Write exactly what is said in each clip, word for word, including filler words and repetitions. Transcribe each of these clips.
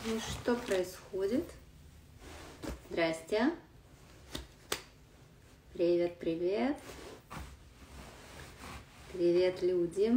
Ну что происходит? Здрасте. Привет, привет. Привет, люди.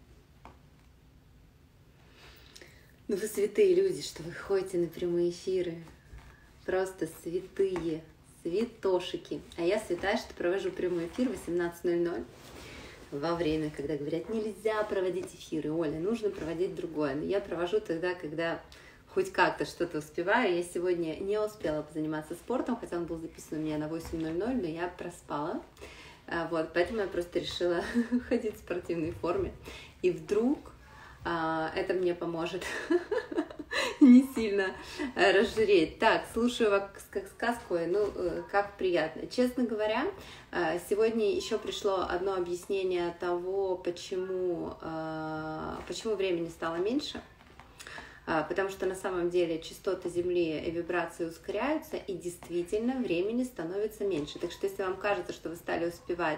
Ну вы святые люди, что вы ходите на прямые эфиры. Просто святые, святошики. А я святая, что провожу прямой эфир в восемнадцать ноль ноль. Во время, когда говорят, нельзя проводить эфиры, Оля, нужно проводить другое. Но я провожу тогда, когда хоть как-то что-то успеваю. Я сегодня не успела позаниматься спортом, хотя он был записан у меня на восемь ноль ноль, но я проспала. Вот, поэтому я просто решила ходить в спортивной форме. И вдруг а, это мне поможет не сильно разжиреть. Так, слушаю вас как сказку, ну, как приятно. Честно говоря, сегодня еще пришло одно объяснение того, почему, почему времени стало меньше. Потому что на самом деле частоты Земли и вибрации ускоряются, и действительно времени становится меньше. Так что если вам кажется, что вы стали успевать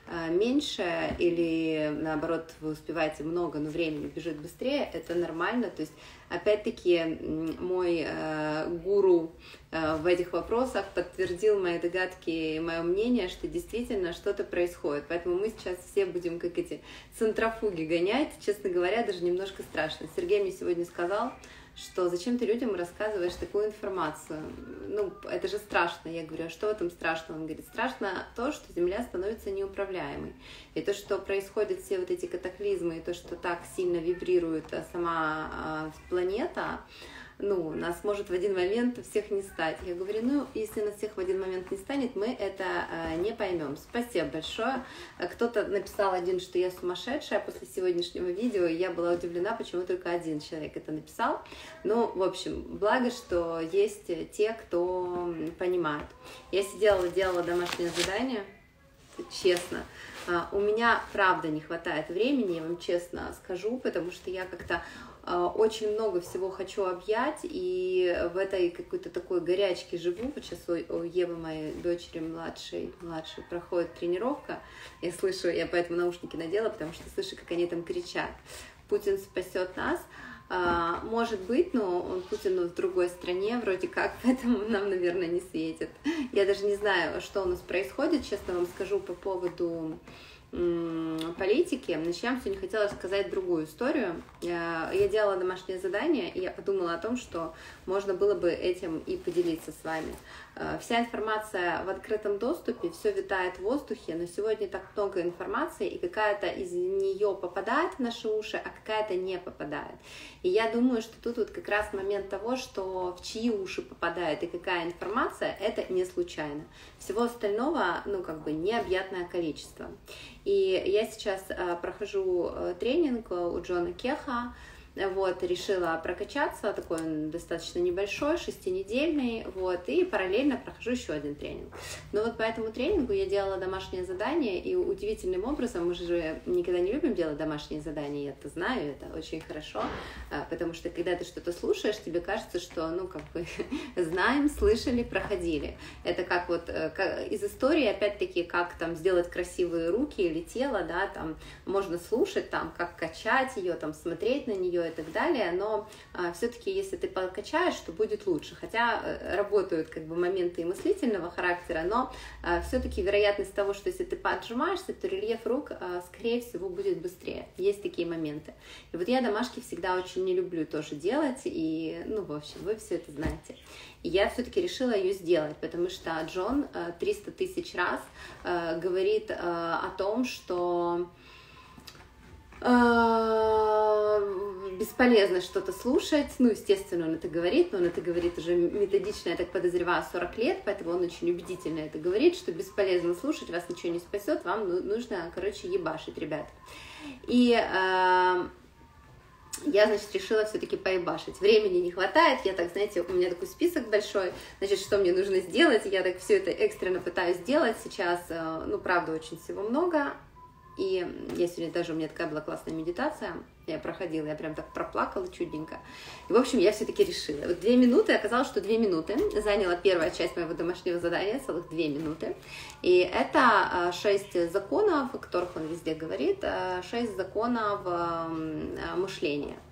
меньше, или наоборот вы успеваете много, но времени бежит быстрее, это нормально. То есть опять-таки мой гуру в этих вопросах подтвердил мои догадки и мое мнение, что действительно что-то происходит. Поэтому мы сейчас все будем как эти центрофуги гонять. Честно говоря, даже немножко страшно. Сергей мне сегодня сказал, что зачем ты людям рассказываешь такую информацию? Ну, это же страшно. Я говорю, а что в этом страшного? Он говорит, страшно то, что Земля становится неуправляемой. И то, что происходят все вот эти катаклизмы, и то, что так сильно вибрирует сама планета, ну, нас может в один момент всех не стать. Я говорю, ну, если нас всех в один момент не станет, мы это э, не поймем. Спасибо большое. Кто-то написал один, что я сумасшедшая после сегодняшнего видео, и я была удивлена, почему только один человек это написал. Ну, в общем, благо, что есть те, кто понимает. Я сидела, делала домашнее задание, честно. У меня, правда, не хватает времени, я вам честно скажу, потому что я как-то очень много всего хочу объять, и в этой какой-то такой горячке живу. Вот сейчас у Евы, моей дочери младшей, младшей, проходит тренировка. Я слышу, я поэтому наушники надела, потому что слышу, как они там кричат. Путин спасет нас. Может быть, но Путин в другой стране, вроде как, поэтому нам, наверное, не светит. Я даже не знаю, что у нас происходит, честно вам скажу по поводу политики. Значит, я вам сегодня хотела сказать другую историю. Я делала домашнее задание, и я подумала о том, что можно было бы этим и поделиться с вами. Вся информация в открытом доступе, все витает в воздухе, но сегодня так много информации, и какая-то из нее попадает в наши уши, а какая-то не попадает. И я думаю, что тут вот как раз момент того, что в чьи уши попадает и какая информация, это не случайно. Всего остального, ну, как бы необъятное количество. И я сейчас прохожу тренинг у Джона Кеха. Вот, решила прокачаться, такой он достаточно небольшой, шестинедельный, вот, и параллельно прохожу еще один тренинг. Но вот по этому тренингу я делала домашнее задание, и удивительным образом, мы же никогда не любим делать домашние задания, я это знаю, это очень хорошо, потому что когда ты что-то слушаешь, тебе кажется, что, ну, как бы, знаем, слышали, проходили. Это как вот как, из истории, опять-таки, как там сделать красивые руки или тело, да, там, можно слушать, там, как качать ее, там, смотреть на нее, и так далее, но а, все-таки, если ты покачаешь, то будет лучше. Хотя а, работают как бы моменты и мыслительного характера, но а, все-таки вероятность того, что если ты поджимаешься, то рельеф рук, а, скорее всего, будет быстрее. Есть такие моменты. И вот я домашки всегда очень не люблю тоже делать, и, ну, в общем, вы все это знаете. И я все-таки решила ее сделать, потому что Джон триста тысяч раз а, говорит а, о том, что бесполезно что-то слушать, ну, естественно, он это говорит, но он это говорит уже методично, я так подозреваю, сорок лет, поэтому он очень убедительно это говорит, что бесполезно слушать, вас ничего не спасет, вам нужно, короче, ебашить, ребят. И э, я, значит, решила все-таки поебашить. Времени не хватает, я так, знаете, у меня такой список большой, значит, что мне нужно сделать, я так все это экстренно пытаюсь сделать сейчас, э, ну, правда, очень всего много. И я сегодня даже, у меня такая была классная медитация, я проходила, я прям так проплакала чудненько. И, в общем, я все-таки решила. Вот две минуты, оказалось, что две минуты заняла первая часть моего домашнего задания, целых две минуты. И это шесть законов, о которых он везде говорит, шесть законов мышления.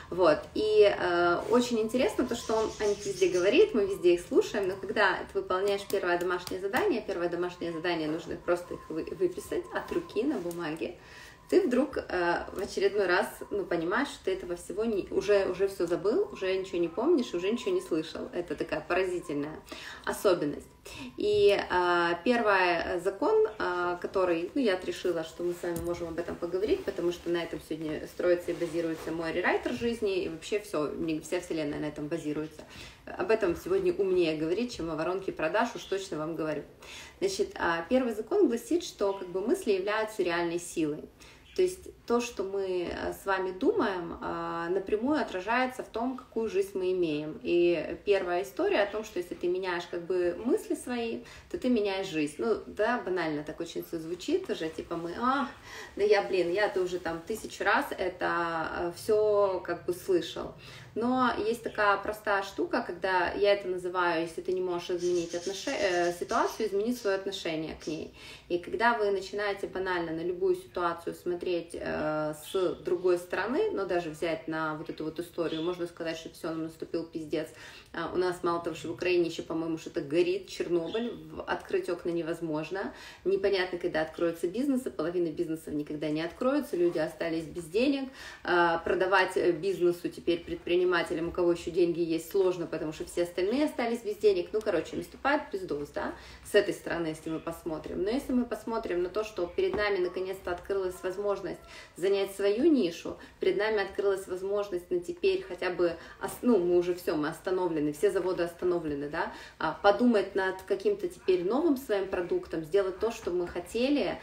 Вот. И э, очень интересно то, что он о них везде говорит, мы везде их слушаем, но когда ты выполняешь первое домашнее задание, первое домашнее задание нужно просто их вы, выписать от руки на бумаге, ты вдруг э, в очередной раз ну, понимаешь, что ты этого всего не, уже, уже все забыл, уже ничего не помнишь, уже ничего не слышал. Это такая поразительная особенность. И э, первый закон, э, который, ну, я решила, что мы с вами можем об этом поговорить, потому что на этом сегодня строится и базируется мой рерайтер жизни, и вообще все, вся вселенная на этом базируется. Об этом сегодня умнее говорить, чем о воронке продаж, уж точно вам говорю. Значит, э, первый закон гласит, что как бы мысли являются реальной силой. То есть то, что мы с вами думаем, напрямую отражается в том, какую жизнь мы имеем. И первая история о том, что если ты меняешь как бы мысли свои, то ты меняешь жизнь. Ну, да, банально так очень все звучит уже, типа мы, а, да я, блин, я-то уже там тысячу раз это все как бы слышал. Но есть такая простая штука, когда я это называю, если ты не можешь изменить отнош... ситуацию, изменить свое отношение к ней. И когда вы начинаете банально на любую ситуацию смотреть э, с другой стороны, но даже взять на вот эту вот историю, можно сказать, что все, нам наступил пиздец. А у нас мало того, что в Украине еще, по-моему, что-то горит, Чернобыль, открыть окна невозможно. Непонятно, когда откроются бизнесы, половина бизнесов никогда не откроются, люди остались без денег. Э, продавать бизнесу теперь предпринимателям, у кого еще деньги есть, сложно, потому что все остальные остались без денег. Ну, короче, наступает пиздос, да, с этой стороны, если мы посмотрим. Но если мы посмотрим на то, что перед нами наконец-то открылась возможность занять свою нишу, перед нами открылась возможность на теперь хотя бы, ну, мы уже все, мы остановлены, все заводы остановлены, да, подумать над каким-то теперь новым своим продуктом, сделать то, что мы хотели.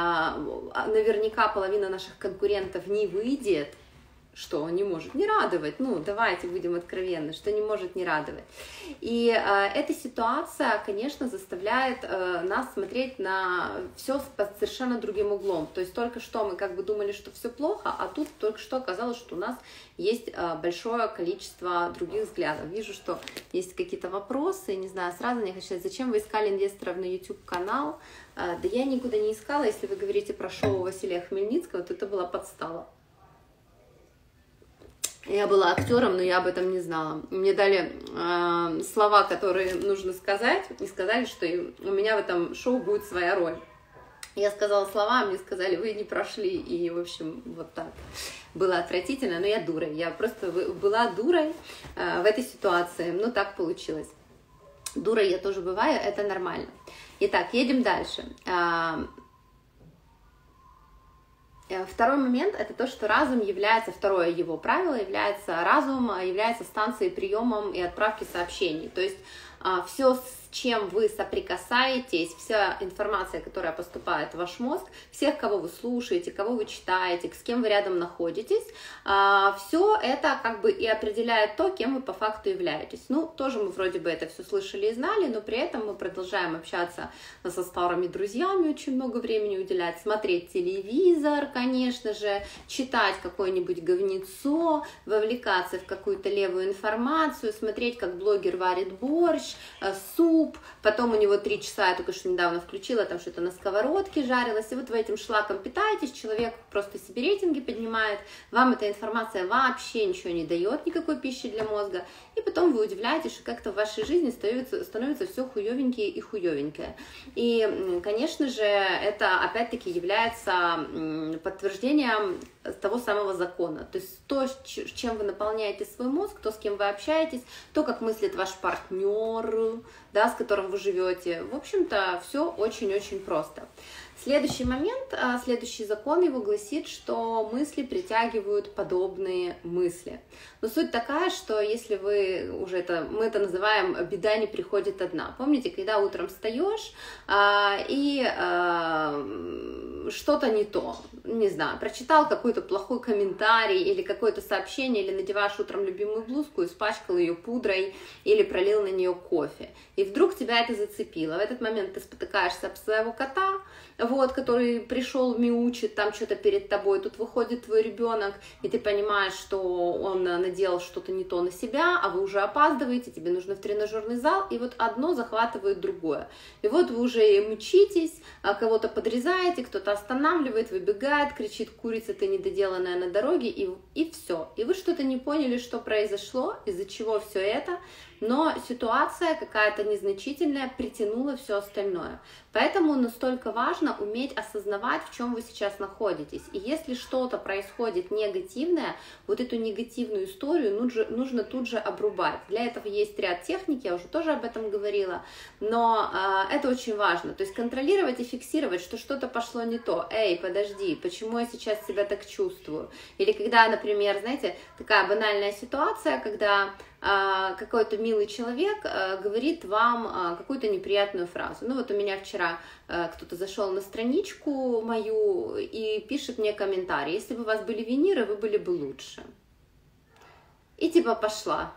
Наверняка половина наших конкурентов не выйдет, что не может не радовать, ну, давайте будем откровенны, что не может не радовать. И э, эта ситуация, конечно, заставляет э, нас смотреть на все под совершенно другим углом. То есть только что мы как бы думали, что все плохо, а тут только что оказалось, что у нас есть э, большое количество других взглядов. Вижу, что есть какие-то вопросы, не знаю, сразу не хочу сказать, зачем вы искали инвесторов на YouTube-канал? Э, да я никуда не искала, если вы говорите про шоу Василия Хмельницкого, то это была подстава. Я была актером, но я об этом не знала. Мне дали э, слова, которые нужно сказать, и сказали, что у меня в этом шоу будет своя роль. Я сказала слова, мне сказали, вы не прошли, и, в общем, вот так. Было отвратительно, но я дура. Я просто была дурой э, в этой ситуации, но так получилось. Дурой я тоже бываю, это нормально. Итак, едем дальше. Второй момент – это то, что разум является, второе его правило является, разум является станцией приемом и отправки сообщений. То есть все, с чем вы соприкасаетесь, вся информация, которая поступает в ваш мозг, всех, кого вы слушаете, кого вы читаете, с кем вы рядом находитесь, все это как бы и определяет то, кем вы по факту являетесь. Ну, тоже мы вроде бы это все слышали и знали, но при этом мы продолжаем общаться со старыми друзьями, очень много времени уделять, смотреть телевизор, конечно же, читать какое-нибудь говнецо, вовлекаться в какую-то левую информацию, смотреть, как блогер варит борщ, суп, потом у него три часа, я только что недавно включила, там что-то на сковородке жарилось, и вот вы этим шлаком питаетесь, человек просто себе рейтинги поднимает, вам эта информация вообще ничего не дает, никакой пищи для мозга, и потом вы удивляетесь, что как-то в вашей жизни становится, становится все хуевенькие и хуевенькое. И, конечно же, это опять-таки является подтверждением того самого закона. То есть то, чем вы наполняете свой мозг, то, с кем вы общаетесь, то, как мыслит ваш партнер, да, с которым вы живете. В общем-то, все очень-очень просто. Следующий момент, следующий закон его гласит, что мысли притягивают подобные мысли. Но суть такая, что если вы уже это, мы это называем «беда не приходит одна». Помните, когда утром встаешь а, и а, что-то не то, не знаю, прочитал какой-то плохой комментарий или какое-то сообщение, или надеваешь утром любимую блузку, испачкал ее пудрой или пролил на нее кофе. И вдруг тебя это зацепило. В этот момент ты спотыкаешься об своего кота, вот, который пришел, мяучит там что-то перед тобой, тут выходит твой ребенок, и ты понимаешь, что он наделал что-то не то на себя, а вы уже опаздываете, тебе нужно в тренажерный зал, и вот одно захватывает другое. И вот вы уже мчитесь, кого-то подрезаете, кто-то останавливает, выбегает, кричит: курица ты недоделанная на дороге, и, и все. И вы что-то не поняли, что произошло, из-за чего все это, но ситуация какая-то незначительная притянула все остальное. Поэтому настолько важно уметь осознавать, в чем вы сейчас находитесь. И если что-то происходит негативное, вот эту негативную историю нужно, нужно тут же обрубать. Для этого есть ряд техник, я уже тоже об этом говорила, но э, это очень важно. То есть контролировать и фиксировать, что что-то пошло не то. Эй, подожди, почему я сейчас себя так чувствую? Или когда, например, знаете, такая банальная ситуация, когда э, какой-то милый человек э, говорит вам э, какую-то неприятную фразу. Ну вот у меня вчера э, кто-то зашел на страничку мою и пишет мне комментарий: если бы у вас были виниры, вы были бы лучше. И типа пошла.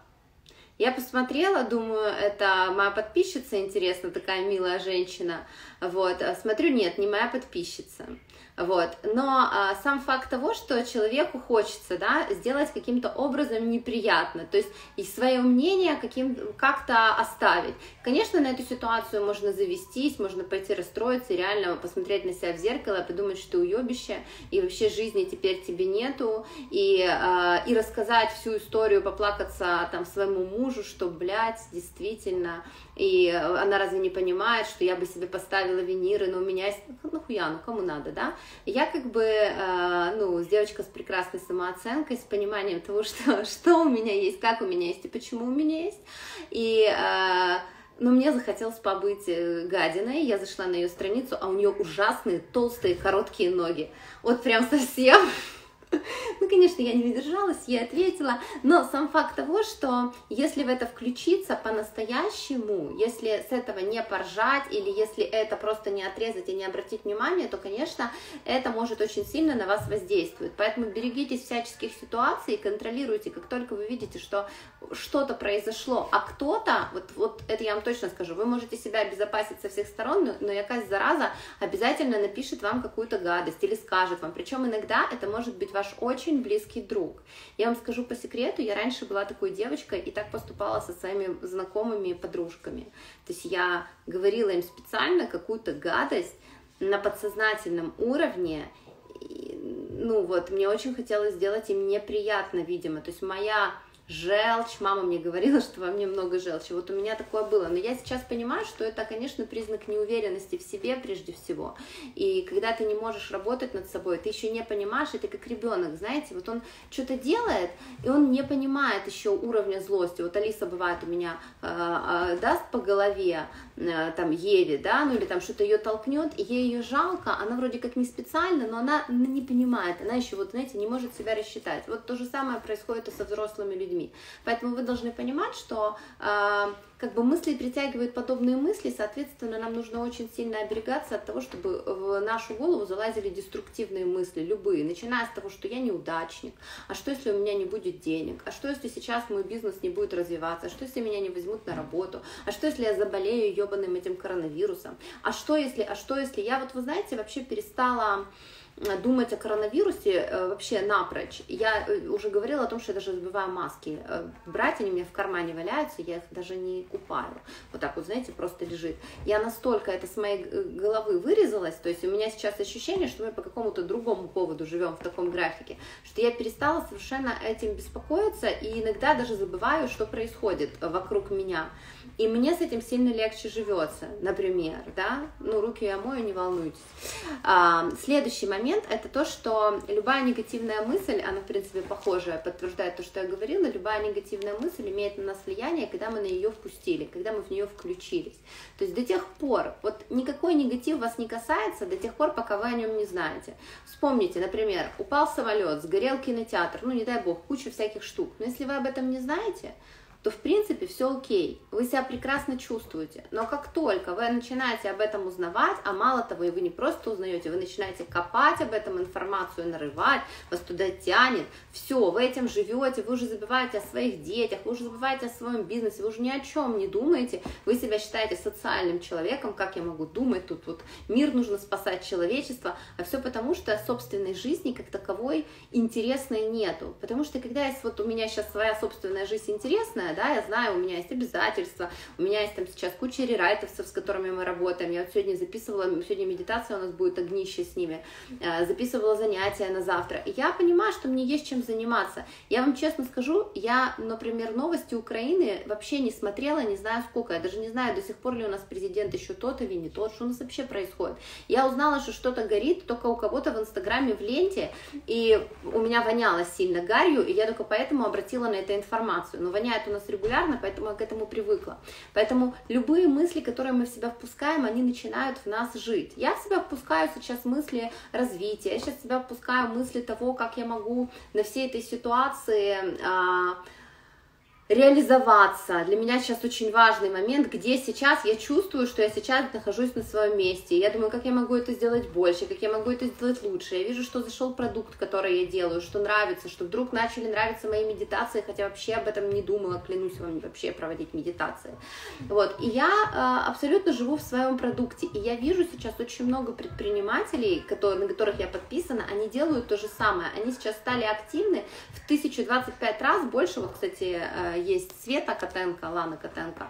Я посмотрела, думаю, это моя подписчица, интересно, такая милая женщина. Вот, смотрю, нет, не моя подписчица. Вот. Но а, сам факт того, что человеку хочется, да, сделать каким-то образом неприятно, то есть и свое мнение каким, как-то оставить. Конечно, на эту ситуацию можно завестись, можно пойти расстроиться и реально посмотреть на себя в зеркало, подумать, что ты уебище, и вообще жизни теперь тебе нету, и, а, и рассказать всю историю, поплакаться там своему мужу, что, блядь, действительно, и она разве не понимает, что я бы себе поставила виниры, но у меня есть, ну нахуя, ну кому надо, да? Я как бы, э, ну, девочка с прекрасной самооценкой, с пониманием того, что, что у меня есть, как у меня есть и почему у меня есть, и... Э, но мне захотелось побыть гадиной, я зашла на ее страницу, а у нее ужасные, толстые, короткие ноги, вот прям совсем... Ну, конечно, я не удержалась, я ответила, но сам факт того, что если в это включиться по-настоящему, если с этого не поржать, или если это просто не отрезать и не обратить внимание, то, конечно, это может очень сильно на вас воздействовать. Поэтому берегитесь всяческих ситуаций и контролируйте, как только вы видите, что что-то произошло, а кто-то, вот, вот это я вам точно скажу, вы можете себя обезопасить со всех сторон, но, но якась зараза обязательно напишет вам какую-то гадость или скажет вам, причем иногда это может быть ваш очень близкий друг. Я вам скажу по секрету, я раньше была такой девочкой и так поступала со своими знакомыми и подружками. То есть я говорила им специально какую-то гадость на подсознательном уровне, и, ну вот, мне очень хотелось сделать им неприятно, видимо. То есть моя желчь, мама мне говорила, что во мне много желчи, вот у меня такое было, но я сейчас понимаю, что это, конечно, признак неуверенности в себе прежде всего, и когда ты не можешь работать над собой, ты еще не понимаешь, это как ребенок, знаете, вот он что-то делает, и он не понимает еще уровня злости, вот Алиса бывает у меня э, э, даст по голове, э, там, Еве, да, ну или там что-то ее толкнет, и ей ее жалко, она вроде как не специально, но она не понимает, она еще, вот, знаете, не может себя рассчитать, вот то же самое происходит и со взрослыми людьми. Поэтому вы должны понимать, что э, как бы мысли притягивают подобные мысли, соответственно, нам нужно очень сильно оберегаться от того, чтобы в нашу голову залазили деструктивные мысли, любые, начиная с того, что я неудачник, а что если у меня не будет денег, а что если сейчас мой бизнес не будет развиваться, а что если меня не возьмут на работу, а что если я заболею ебаным этим коронавирусом, а что если, а что если, я вот, вы знаете, вообще перестала думать о коронавирусе э, вообще напрочь. Я уже говорила о том, что я даже забываю маски э, брать, они у меня в кармане валяются, я их даже не купаю. Вот так вот, знаете, просто лежит. Я настолько это с моей головы вырезалась, то есть у меня сейчас ощущение, что мы по какому-то другому поводу живем в таком графике, что я перестала совершенно этим беспокоиться и иногда даже забываю, что происходит вокруг меня. И мне с этим сильно легче живется, например, да, ну, руки я мою, не волнуйтесь. А, следующий момент — это то, что любая негативная мысль, она, в принципе, похожая, подтверждает то, что я говорила, любая негативная мысль имеет на нас влияние, когда мы на нее впустили, когда мы в нее включились. То есть до тех пор, вот никакой негатив вас не касается, до тех пор, пока вы о нем не знаете. Вспомните, например, упал самолет, сгорел кинотеатр, ну, не дай бог, куча всяких штук, но если вы об этом не знаете, то в принципе все окей, вы себя прекрасно чувствуете. Но как только вы начинаете об этом узнавать, а мало того, и вы не просто узнаете, вы начинаете копать об этом информацию, нарывать, вас туда тянет, все, вы этим живете, вы уже забываете о своих детях, вы уже забываете о своем бизнесе, вы уже ни о чем не думаете, вы себя считаете социальным человеком, как я могу думать, тут вот мир нужно спасать, человечество, а все потому, что собственной жизни как таковой интересной нету. Потому что когда есть вот у меня сейчас своя собственная жизнь интересная, сложная, да, я знаю, у меня есть обязательства, у меня есть там сейчас куча рерайтовцев, с которыми мы работаем, я вот сегодня записывала, сегодня медитация у нас будет огнище с ними, записывала занятия на завтра, и я понимаю, что мне есть чем заниматься. Я вам честно скажу, я, например, новости Украины вообще не смотрела, не знаю сколько, я даже не знаю до сих пор ли у нас президент еще тот или не тот, что у нас вообще происходит. Я узнала, что что-то горит только у кого-то в Инстаграме в ленте, и у меня воняло сильно гарью, и я только поэтому обратила на это информацию. Но воняет у нас регулярно, поэтому я к этому привыкла. Поэтому любые мысли, которые мы в себя впускаем, они начинают в нас жить. Я в себя впускаю сейчас мысли развития, я сейчас в себя впускаю мысли того, как я могу на всей этой ситуации а, реализоваться. Для меня сейчас очень важный момент, где сейчас я чувствую, что я сейчас нахожусь на своем месте. Я думаю, как я могу это сделать больше, как я могу это сделать лучше. Я вижу, что зашел продукт, который я делаю, что нравится, что вдруг начали нравиться мои медитации, хотя вообще об этом не думала, клянусь вам, вообще проводить медитации. Вот. И я э, абсолютно живу в своем продукте. И я вижу сейчас очень много предпринимателей, которые, на которых я подписана, они делают то же самое. Они сейчас стали активны в тысячу двадцать пять раз больше. Вот, кстати, э, есть Света Котенко, Лана Котенко,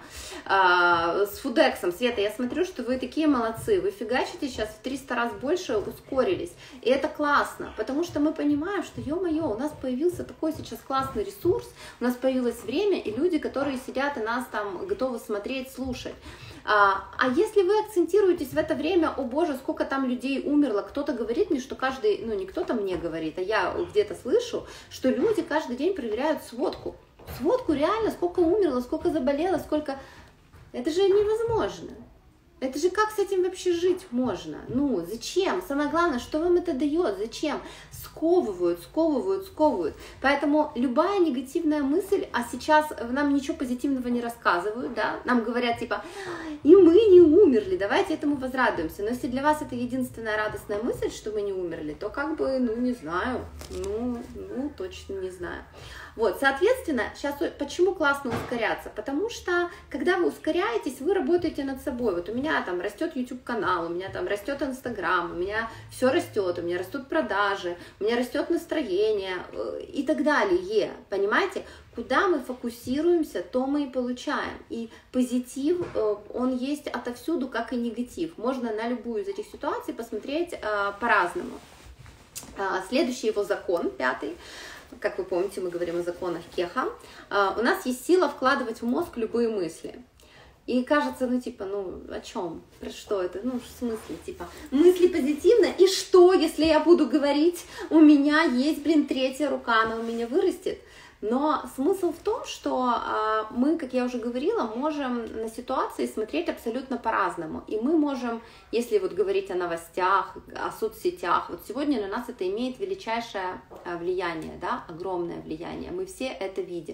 э, с Фудексом. Света, я смотрю, что вы такие молодцы, вы фигачите сейчас в триста раз больше, ускорились. И это классно, потому что мы понимаем, что, ё-моё, у нас появился такой сейчас классный ресурс, у нас появилось время, и люди, которые сидят и нас там готовы смотреть, слушать. А, а если вы акцентируетесь в это время, о боже, сколько там людей умерло, кто-то говорит мне, что каждый, ну не кто-то мне говорит, а я где-то слышу, что люди каждый день проверяют сводку. Сводку реально, сколько умерло, сколько заболело, сколько... Это же невозможно. Это же как с этим вообще жить можно? Ну, зачем? Самое главное, что вам это дает? Зачем? Сковывают, сковывают, сковывают. Поэтому любая негативная мысль, а сейчас нам ничего позитивного не рассказывают, да, нам говорят типа, и мы не умерли, давайте этому возрадуемся. Но если для вас это единственная радостная мысль, что мы не умерли, то как бы, ну, не знаю, ну, ну точно не знаю. Вот, соответственно, сейчас почему классно ускоряться? Потому что, когда вы ускоряетесь, вы работаете над собой. Вот у меня там растет YouTube-канал, у меня там растет Instagram, у меня все растет, у меня растут продажи, у меня растет настроение и так далее. Понимаете? Куда мы фокусируемся, то мы и получаем. И позитив, он есть отовсюду, как и негатив. Можно на любую из этих ситуаций посмотреть по-разному. Следующий его закон, пятый. Как вы помните, мы говорим о законах Кеха. У нас есть сила вкладывать в мозг любые мысли. И кажется, ну типа, ну о чем? Про что это? Ну в смысле, типа, мысли позитивно, и что, если я буду говорить, у меня есть, блин, третья рука, она у меня вырастет? Но смысл в том, что э, мы, как я уже говорила, можем на ситуации смотреть абсолютно по-разному. И мы можем, если вот говорить о новостях, о соцсетях, вот сегодня на нас это имеет величайшее влияние, да, огромное влияние. Мы все это видим.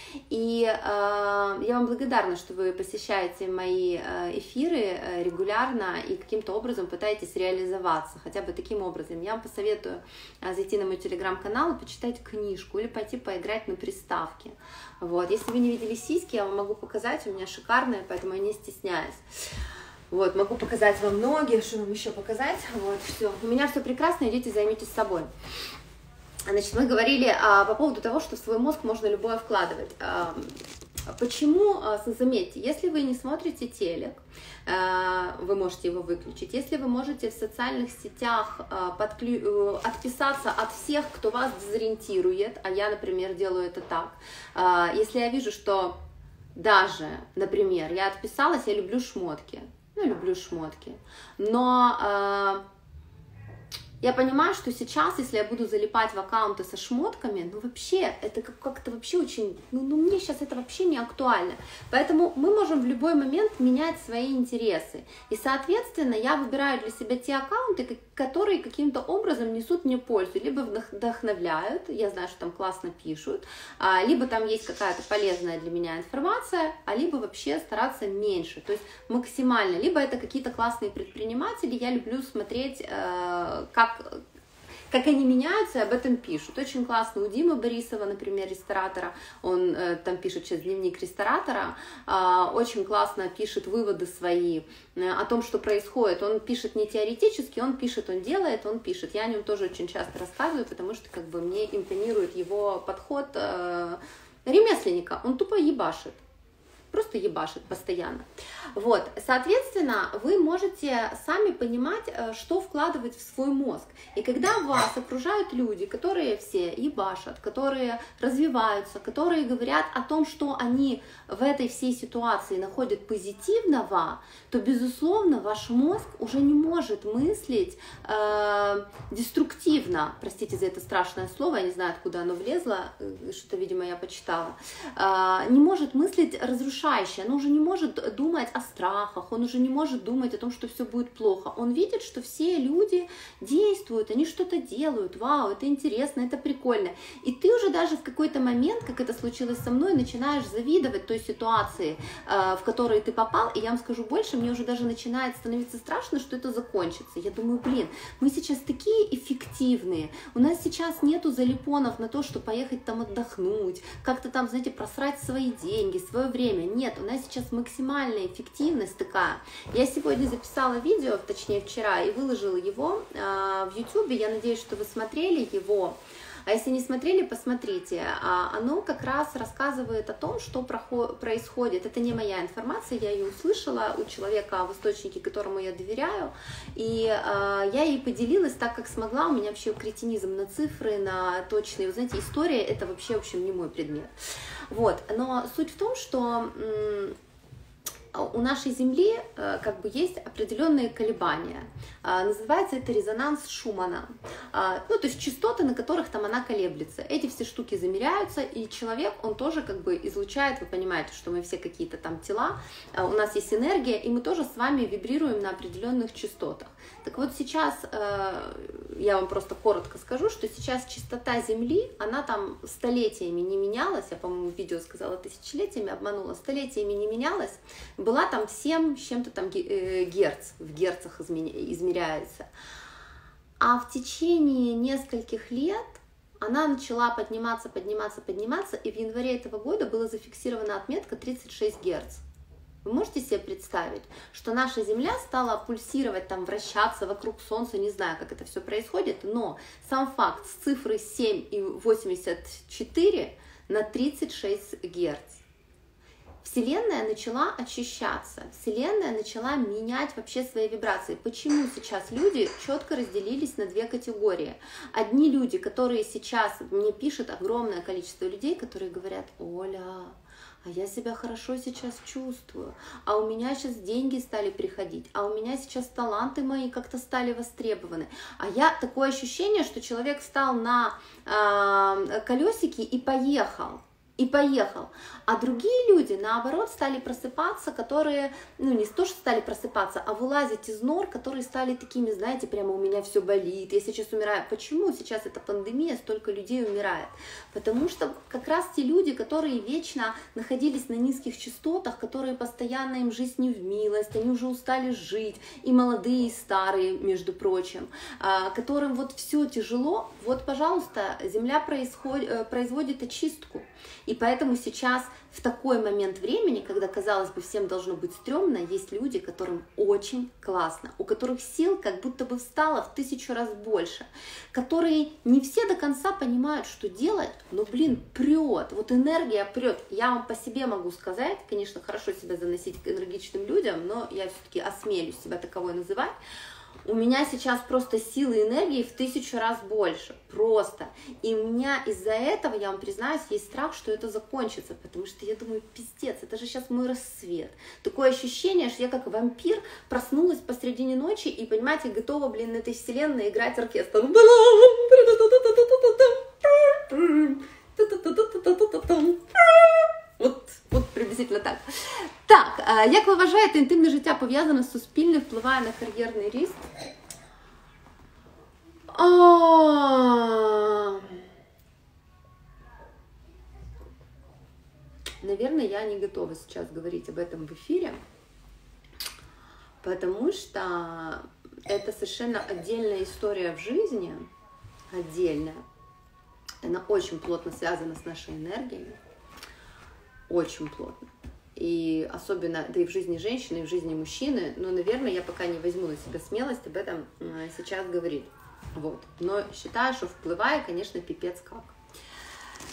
И э, я вам благодарна, что вы посещаете мои эфиры регулярно и каким-то образом пытаетесь реализоваться, хотя бы таким образом. Я вам посоветую зайти на мой телеграм-канал и почитать книжку или пойти поиграть на приставке. Вот. Если вы не видели сиськи, я вам могу показать, у меня шикарные, поэтому я не стесняюсь. Вот, могу показать вам ноги, что вам еще показать. Вот, все. У меня все прекрасно, идите, займитесь собой. Значит, мы говорили а, по поводу того, что в свой мозг можно любое вкладывать. А, почему, а, заметьте, если вы не смотрите телек, а, вы можете его выключить. Если вы можете в социальных сетях а, подклю... отписаться от всех, кто вас дезориентирует, а я, например, делаю это так. А, если я вижу, что даже, например, я отписалась, я люблю шмотки, ну, люблю шмотки, но... А, я понимаю, что сейчас, если я буду залипать в аккаунты со шмотками, ну вообще, это как-то вообще очень, ну, ну мне сейчас это вообще не актуально. Поэтому мы можем в любой момент менять свои интересы. И, соответственно, я выбираю для себя те аккаунты, которые каким-то образом несут мне пользу. Либо вдохновляют, я знаю, что там классно пишут, либо там есть какая-то полезная для меня информация, а либо вообще стараться меньше, то есть максимально. Либо это какие-то классные предприниматели, я люблю смотреть, как Как, как они меняются, об этом пишут. Очень классно у Димы Борисова, например, ресторатора, он э, там пишет сейчас дневник ресторатора, э, очень классно пишет выводы свои э, о том, что происходит. Он пишет не теоретически, он пишет, он делает, он пишет. Я о нем тоже очень часто рассказываю, потому что как бы мне импонирует его подход, э, ремесленника, он тупо ебашит. Просто ебашит постоянно. Вот, соответственно, вы можете сами понимать, что вкладывать в свой мозг. И когда вас окружают люди, которые все ебашат, которые развиваются, которые говорят о том, что они в этой всей ситуации находят позитивного, то, безусловно, ваш мозг уже не может мыслить э, деструктивно. Простите за это страшное слово, я не знаю, откуда оно влезло, что-то, видимо, я почитала. Э, не может мыслить разрушающе. Он уже не может думать о страхах, он уже не может думать о том, что все будет плохо. Он видит, что все люди действуют, они что-то делают, вау, это интересно, это прикольно. И ты уже даже в какой-то момент, как это случилось со мной, начинаешь завидовать той ситуации, в которой ты попал. И я вам скажу больше, мне уже даже начинает становиться страшно, что это закончится. Я думаю, блин, мы сейчас такие эффективные, у нас сейчас нету залипонов на то, что поехать там отдохнуть, как-то там, знаете, просрать свои деньги, свое время. Нет, у нас сейчас максимальная эффективность такая. Я сегодня записала видео, точнее вчера, и выложила его э, в ютубе. Я надеюсь, что вы смотрели его. А если не смотрели, посмотрите. Оно как раз рассказывает о том, что происходит. Это не моя информация, я ее услышала у человека в источнике, которому я доверяю. И я ей поделилась так, как смогла. У меня вообще кретинизм на цифры, на точные. Вы знаете, история — это вообще, в общем, не мой предмет. Вот. Но суть в том, что у нашей Земли как бы есть определенные колебания. Называется это резонанс Шумана. Ну, то есть частоты, на которых там она колеблется. Эти все штуки замеряются, и человек, он тоже как бы излучает, вы понимаете, что мы все какие-то там тела, у нас есть энергия, и мы тоже с вами вибрируем на определенных частотах. Так вот сейчас, я вам просто коротко скажу, что сейчас частота Земли, она там столетиями не менялась, я, по-моему, в видео сказала тысячелетиями, обманула, столетиями не менялась, была там семь с чем-то там герц, в герцах измеряется. А в течение нескольких лет она начала подниматься, подниматься, подниматься, и в январе этого года была зафиксирована отметка тридцать шесть герц. Вы можете себе представить, что наша Земля стала пульсировать, там, вращаться вокруг Солнца, не знаю, как это все происходит, но сам факт с цифры семь и восемьдесят четыре на тридцать шесть герц. Вселенная начала очищаться, Вселенная начала менять вообще свои вибрации. Почему сейчас люди четко разделились на две категории? Одни люди, которые сейчас, мне пишут огромное количество людей, которые говорят: Оля, а я себя хорошо сейчас чувствую, а у меня сейчас деньги стали приходить, а у меня сейчас таланты мои как-то стали востребованы. А я, такое ощущение, что человек встал на э, колесики и поехал. И поехал. А другие люди, наоборот, стали просыпаться, которые, ну, не то, что стали просыпаться, а вылазить из нор, которые стали такими, знаете, прямо у меня все болит, я сейчас умираю. Почему сейчас эта пандемия, столько людей умирает? Потому что как раз те люди, которые вечно находились на низких частотах, которые постоянно, им жизнь не в милость, они уже устали жить, и молодые, и старые, между прочим, которым вот все тяжело, вот, пожалуйста, Земля происходит, производит очистку. И поэтому сейчас, в такой момент времени, когда, казалось бы, всем должно быть стрёмно, есть люди, которым очень классно, у которых сил как будто бы встало в тысячу раз больше, которые не все до конца понимают, что делать, но, блин, прет, вот энергия прет. Я вам по себе могу сказать, конечно, хорошо себя заносить к энергичным людям, но я все-таки осмелюсь себя таковой называть. У меня сейчас просто силы и энергии в тысячу раз больше, просто. И у меня из-за этого, я вам признаюсь, есть страх, что это закончится, потому что я думаю, пиздец, это же сейчас мой рассвет. Такое ощущение, что я как вампир проснулась посредине ночи и, понимаете, готова, блин, на этой вселенной играть оркестр. От, от приблизительно так. Так, як ви вважаєте, інтимне життя пов'язане з суспільним, впливає на кар'єрний ріст? Наверное, я не готова сейчас говорить об этом в эфире, потому что это совершенно отдельная история в жизни, отдельная. Она очень плотно связана с нашей энергией. Очень плотно. И особенно, да и в жизни женщины, и в жизни мужчины, но, наверное, я пока не возьму на себя смелость об этом сейчас говорить. Вот. Но считаю, что впливает, конечно, пипец как.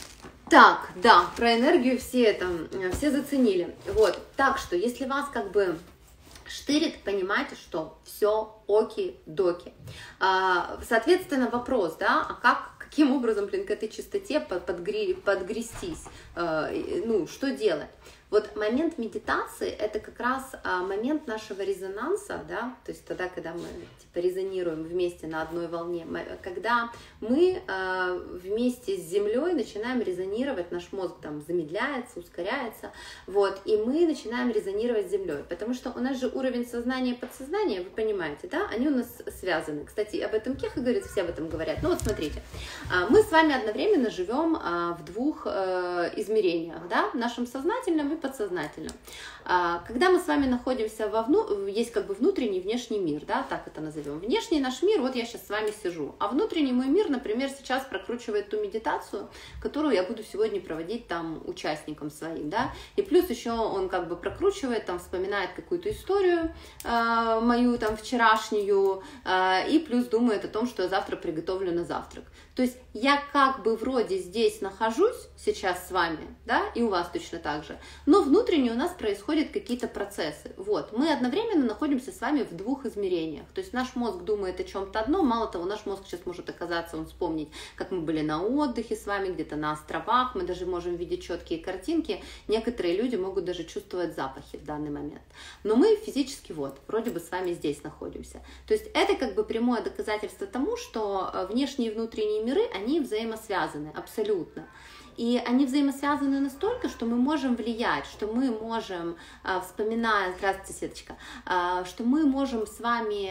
Так, да, про энергию все это, все заценили. Вот, так что, если вас как бы штырит, понимаете, что все оки-доки. А, соответственно, вопрос, да, а как, каким образом, блин, к этой чистоте подгри, подгрестись, а, ну, что делать? Вот момент медитации — это как раз а, момент нашего резонанса, да, то есть тогда, когда мы типа резонируем вместе на одной волне, мы, когда мы а, вместе с Землей начинаем резонировать, наш мозг там замедляется, ускоряется, вот, и мы начинаем резонировать с Землей, потому что у нас же уровень сознания и подсознания, вы понимаете, да, они у нас связаны. Кстати, об этом Кеха говорит, все об этом говорят. Ну вот смотрите, а, мы с вами одновременно живем а, в двух а, измерениях, да, в нашем сознательном и подсознательном. Когда мы с вами находимся во вну... есть как бы внутренний и внешний мир, да, так это назовем. Внешний наш мир, вот я сейчас с вами сижу, а внутренний мой мир, например, сейчас прокручивает ту медитацию, которую я буду сегодня проводить там участникам своим, да, и плюс еще он как бы прокручивает, там вспоминает какую-то историю э, мою там вчерашнюю, э, и плюс думает о том, что я завтра приготовлю на завтрак. То есть я как бы вроде здесь нахожусь сейчас с вами, да, и у вас точно так же, но внутренне у нас происходят какие-то процессы. Вот, мы одновременно находимся с вами в двух измерениях. То есть наш мозг думает о чем-то одном, мало того, наш мозг сейчас может оказаться, он вспомнить, как мы были на отдыхе с вами, где-то на островах, мы даже можем видеть четкие картинки, некоторые люди могут даже чувствовать запахи в данный момент. Но мы физически вот, вроде бы с вами здесь находимся. То есть это как бы прямое доказательство тому, что внешние и внутренние миры, они взаимосвязаны абсолютно. И они взаимосвязаны настолько, что мы можем влиять, что мы можем, вспоминая, здравствуйте, Светочка, что мы можем с вами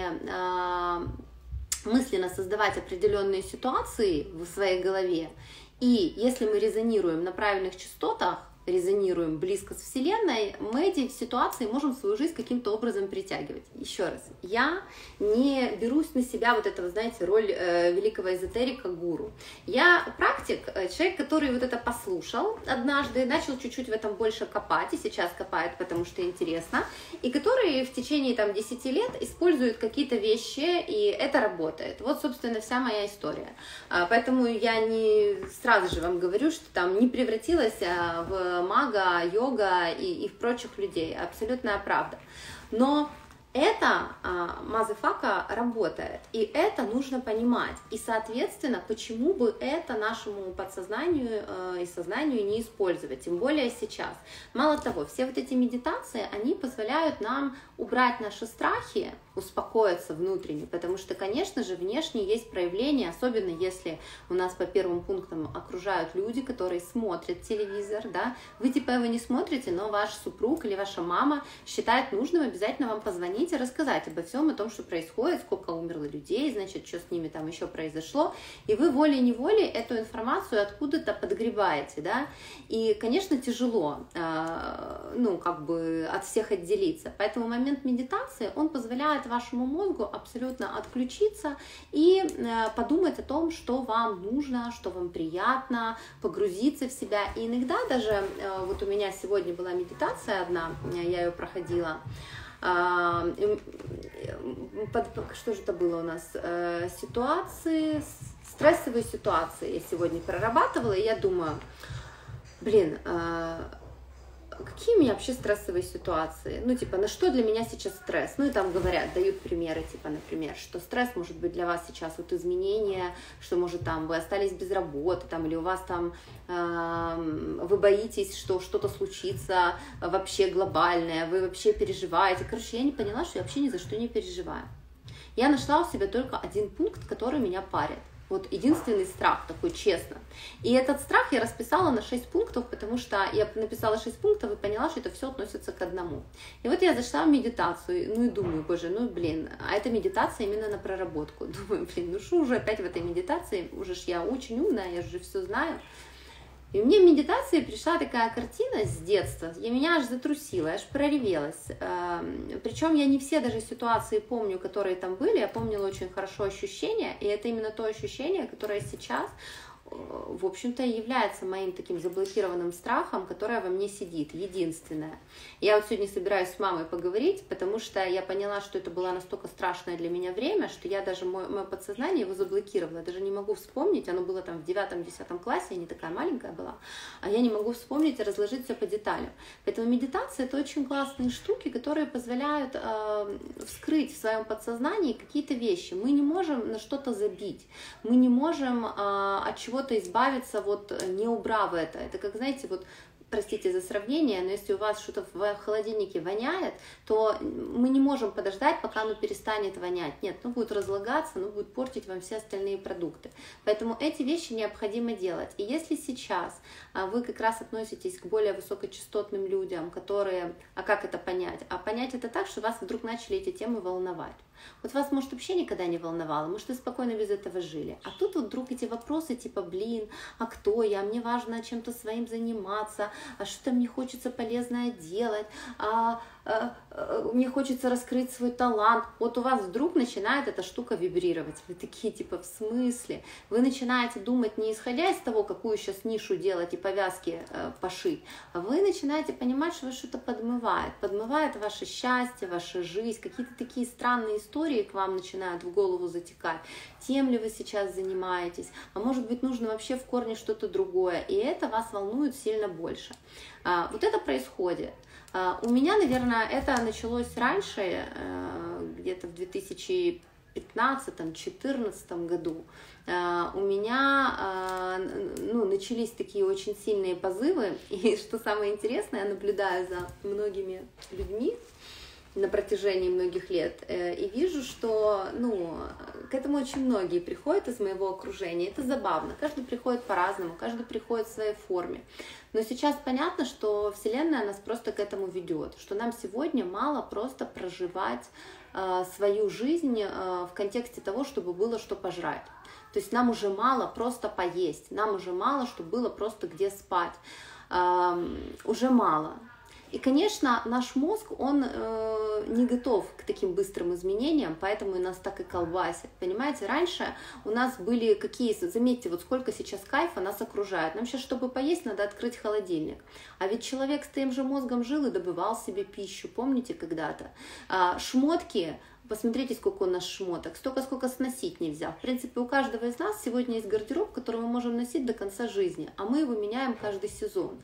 мысленно создавать определенные ситуации в своей голове. И если мы резонируем на правильных частотах, резонируем близко с Вселенной, мы эти ситуации можем в свою жизнь каким-то образом притягивать. Еще раз, я не берусь на себя вот этого, знаете, роль э, великого эзотерика, гуру. Я практик, человек, который вот это послушал однажды, начал чуть-чуть в этом больше копать, и сейчас копает, потому что интересно, и который в течение там десяти лет использует какие-то вещи, и это работает. Вот, собственно, вся моя история. Поэтому я не сразу же вам говорю, что там не превратилась в мага, йога и, и в прочих людей. Абсолютная правда. Но это а, мазафака работает, и это нужно понимать. И, соответственно, почему бы это нашему подсознанию э, и сознанию не использовать, тем более сейчас. Мало того, все вот эти медитации, они позволяют нам убрать наши страхи, успокоиться внутренне, потому что, конечно же, внешне есть проявления, особенно если у нас по первым пунктам окружают люди, которые смотрят телевизор, да, вы типа его не смотрите, но ваш супруг или ваша мама считает нужным обязательно вам позвонить и рассказать обо всем, о том, что происходит, сколько умерло людей, значит, что с ними там еще произошло, и вы волей-неволей эту информацию откуда-то подгребаете, да, и, конечно, тяжело, э, ну, как бы от всех отделиться, поэтому момент медитации, он позволяет вашему мозгу абсолютно отключиться и э, подумать о том, что вам нужно, что вам приятно, погрузиться в себя, и иногда даже, э, вот у меня сегодня была медитация одна, я ее проходила, под, что же это было у нас, ситуации, стрессовые ситуации я сегодня прорабатывала, и я думаю, блин, какие у меня вообще стрессовые ситуации, ну, типа, на что для меня сейчас стресс, ну, и там говорят, дают примеры, типа, например, что стресс может быть для вас сейчас вот изменение, что, может, там, вы остались без работы, там, или у вас там, э, вы боитесь, что что-то случится вообще глобальное, вы вообще переживаете, короче, я не поняла, что я вообще ни за что не переживаю, я нашла у себя только один пункт, который меня парит. Вот единственный страх, такой честно. И этот страх я расписала на шесть пунктов, потому что я написала шесть пунктов и поняла, что это все относится к одному. И вот я зашла в медитацию, ну и думаю, боже, ну блин, а это медитация именно на проработку. Думаю, блин, ну что уже опять в этой медитации, уже ж я очень умная, я же все знаю. И мне в медитации пришла такая картина с детства, и меня аж затрусила, аж проревелась. Причем я не все даже ситуации помню, которые там были, я помнила очень хорошо ощущения, и это именно то ощущение, которое сейчас в общем-то, и является моим таким заблокированным страхом, которое во мне сидит, единственное. Я вот сегодня собираюсь с мамой поговорить, потому что я поняла, что это было настолько страшное для меня время, что я даже, мое, мое подсознание его заблокировала, я даже не могу вспомнить, оно было там в девятом-десятом классе, я не такая маленькая была, а я не могу вспомнить и разложить все по деталям. Поэтому медитация — это очень классные штуки, которые позволяют э, вскрыть в своем подсознании какие-то вещи. Мы не можем на что-то забить, мы не можем э, от чего-то избавиться, вот не убрав это. Это как, знаете, вот, простите за сравнение, но если у вас что-то в холодильнике воняет, то мы не можем подождать, пока оно перестанет вонять. Нет, оно будет разлагаться, оно будет портить вам все остальные продукты. Поэтому эти вещи необходимо делать. И если сейчас вы как раз относитесь к более высокочастотным людям, которые... А как это понять? А понять это так, что вас вдруг начали эти темы волновать. Вот вас, может, вообще никогда не волновало, может, вы спокойно без этого жили. А тут вот вдруг эти вопросы типа, блин, а кто я, мне важно чем-то своим заниматься, а что-то мне хочется полезное делать, а, а, а, мне хочется раскрыть свой талант. Вот у вас вдруг начинает эта штука вибрировать. Вы такие, типа, в смысле? Вы начинаете думать не исходя из того, какую сейчас нишу делать и повязки э, пошить, а вы начинаете понимать, что вас что-то подмывает. Подмывает ваше счастье, ваша жизнь, какие-то такие странные истории к вам начинают в голову затекать. Тем ли вы сейчас занимаетесь? А может быть, нужно вообще в корне что-то другое? И это вас волнует сильно больше. А, вот это происходит. А, у меня, наверное, это началось раньше, а, где-то в две тысячи пятнадцатом-четырнадцатом году. Uh, у меня uh, ну, начались такие очень сильные позывы, и что самое интересное, я наблюдаю за многими людьми на протяжении многих лет, и вижу, что ну, к этому очень многие приходят из моего окружения. Это забавно, каждый приходит по-разному, каждый приходит в своей форме. Но сейчас понятно, что Вселенная нас просто к этому ведет, что нам сегодня мало просто проживать э, свою жизнь э, в контексте того, чтобы было что пожрать. То есть нам уже мало просто поесть, нам уже мало, чтобы было просто где спать, э, уже мало. И, конечно, наш мозг, он э, не готов к таким быстрым изменениям, поэтому и нас так и колбасит. Понимаете, раньше у нас были какие, заметьте, вот сколько сейчас кайфа нас окружает. Нам сейчас, чтобы поесть, надо открыть холодильник. А ведь человек с тем же мозгом жил и добывал себе пищу, помните когда-то? А, шмотки... Посмотрите, сколько у нас шмоток, столько, сколько сносить нельзя. В принципе, у каждого из нас сегодня есть гардероб, который мы можем носить до конца жизни, а мы его меняем каждый сезон.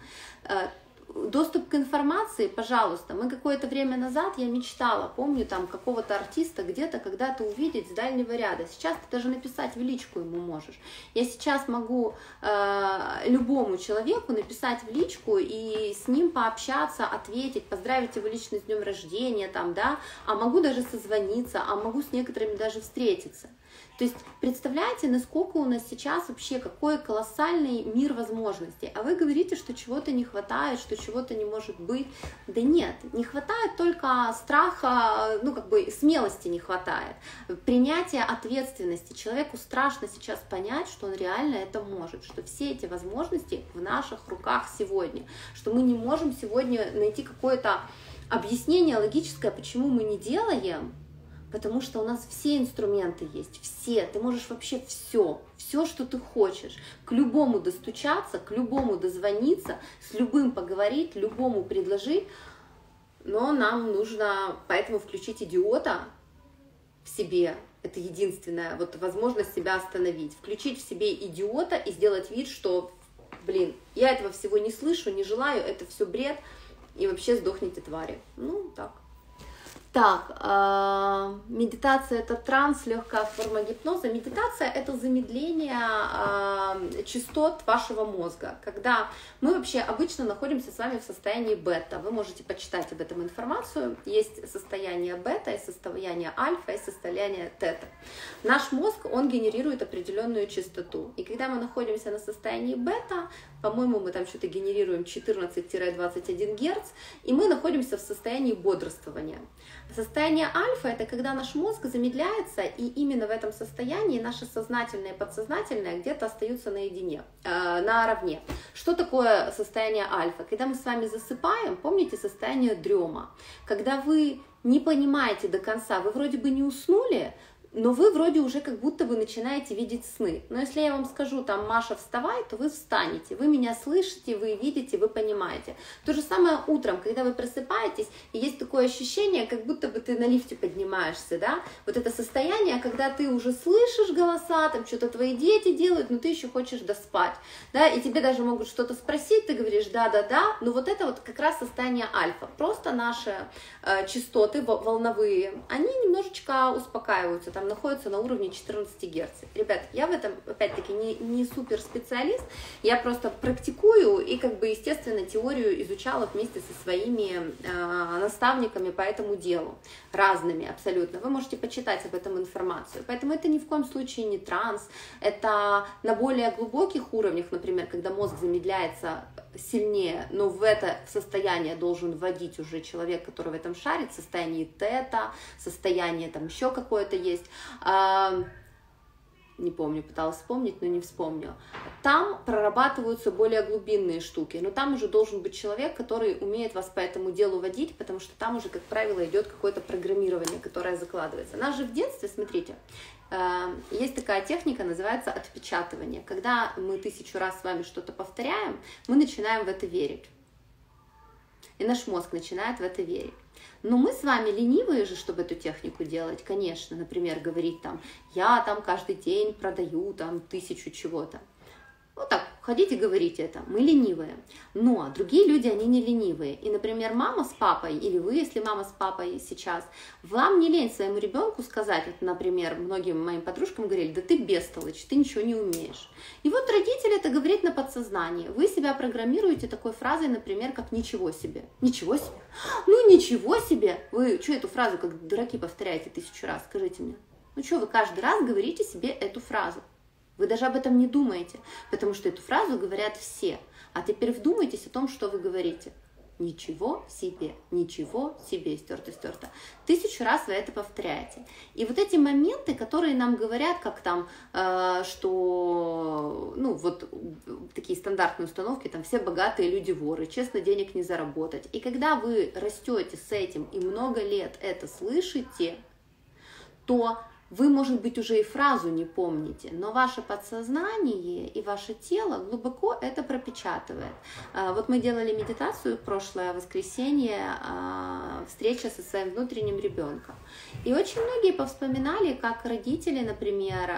Доступ к информации, пожалуйста. Мы какое-то время назад, я мечтала, помню, там какого-то артиста где-то когда-то увидеть с дальнего ряда. Сейчас ты даже написать в личку ему можешь. Я сейчас могу э, любому человеку написать в личку и с ним пообщаться, ответить, поздравить его лично с днем рождения, там, да, а могу даже созвониться, а могу с некоторыми даже встретиться. То есть представляете, насколько у нас сейчас вообще, какой колоссальный мир возможностей. А вы говорите, что чего-то не хватает, что чего-то не может быть. Да нет, не хватает только страха, ну как бы смелости не хватает. Принятия ответственности. Человеку страшно сейчас понять, что он реально это может, что все эти возможности в наших руках сегодня, что мы не можем сегодня найти какое-то объяснение логическое, почему мы не делаем. Потому что у нас все инструменты есть, все, ты можешь вообще все, все, что ты хочешь, к любому достучаться, к любому дозвониться, с любым поговорить, любому предложить, но нам нужно поэтому включить идиота в себе, это единственная вот возможность себя остановить, включить в себе идиота и сделать вид, что, блин, я этого всего не слышу, не желаю, это все бред, и вообще сдохните, твари. Ну, так. Так, э, медитация — это транс, легкая форма гипноза. Медитация — это замедление э, частот вашего мозга, когда мы вообще обычно находимся с вами в состоянии бета. Вы можете почитать об этом информацию. Есть состояние бета, есть состояние альфа, есть состояние тета. Наш мозг, он генерирует определенную частоту. И когда мы находимся на состоянии бета, по-моему, мы там что-то генерируем четырнадцать — двадцать один герц, и мы находимся в состоянии бодрствования. Состояние альфа — это когда наш мозг замедляется, и именно в этом состоянии наше сознательное и подсознательное где-то остаются наедине, э, наравне. Что такое состояние альфа? Когда мы с вами засыпаем, помните состояние дрема, когда вы не понимаете до конца, вы вроде бы не уснули, но вы вроде уже как будто бы начинаете видеть сны. Но если я вам скажу, там, Маша, вставай, то вы встанете, вы меня слышите, вы видите, вы понимаете. То же самое утром, когда вы просыпаетесь, и есть такое ощущение, как будто бы ты на лифте поднимаешься, да, вот это состояние, когда ты уже слышишь голоса, там, что-то твои дети делают, но ты еще хочешь доспать, да, и тебе даже могут что-то спросить, ты говоришь да-да-да, но вот это вот как раз состояние альфа, просто наши э, частоты волновые, они немножечко успокаиваются, там находятся на уровне четырнадцати герц. Ребят, я в этом, опять-таки, не, не супер специалист, я просто практикую и, как бы, естественно, теорию изучала вместе со своими э, наставниками по этому делу, разными абсолютно. Вы можете почитать об этом информацию. Поэтому это ни в коем случае не транс, это на более глубоких уровнях, например, когда мозг замедляется сильнее, но в это состояние должен вводить уже человек, который в этом шарит, в состоянии тета, состояние там еще какое-то есть, не помню, пыталась вспомнить, но не вспомню. Там прорабатываются более глубинные штуки, но там уже должен быть человек, который умеет вас по этому делу водить, потому что там уже, как правило, идет какое-то программирование, которое закладывается. Нас же в детстве, смотрите, есть такая техника, называется отпечатывание. Когда мы тысячу раз с вами что-то повторяем, мы начинаем в это верить. И наш мозг начинает в это верить. Но мы с вами ленивые же, чтобы эту технику делать, конечно. Например, говорить там, я там каждый день продаю там тысячу чего-то. Вот так, ходите, говорите это, мы ленивые. Но другие люди, они не ленивые. И, например, мама с папой, или вы, если мама с папой сейчас, вам не лень своему ребенку сказать, вот, например, многим моим подружкам говорили, да ты бестолочь, ты ничего не умеешь. И вот родитель это говорит на подсознании. Вы себя программируете такой фразой, например, как «ничего себе». Ничего себе? Ну, ничего себе! Вы что эту фразу, как дураки, повторяете тысячу раз, скажите мне? Ну что, вы каждый раз говорите себе эту фразу? Вы даже об этом не думаете, потому что эту фразу говорят все. А теперь вдумайтесь о том, что вы говорите. Ничего себе, ничего себе, стерто-стерто. Тысячу раз вы это повторяете. И вот эти моменты, которые нам говорят, как там, э, что, ну, вот такие стандартные установки, там, все богатые люди воры, честно денег не заработать. И когда вы растете с этим и много лет это слышите, то вы, может быть, уже и фразу не помните, но ваше подсознание и ваше тело глубоко это пропечатывает. Вот мы делали медитацию в прошлое воскресенье, встреча со своим внутренним ребенком. И очень многие повспоминали, как родители, например,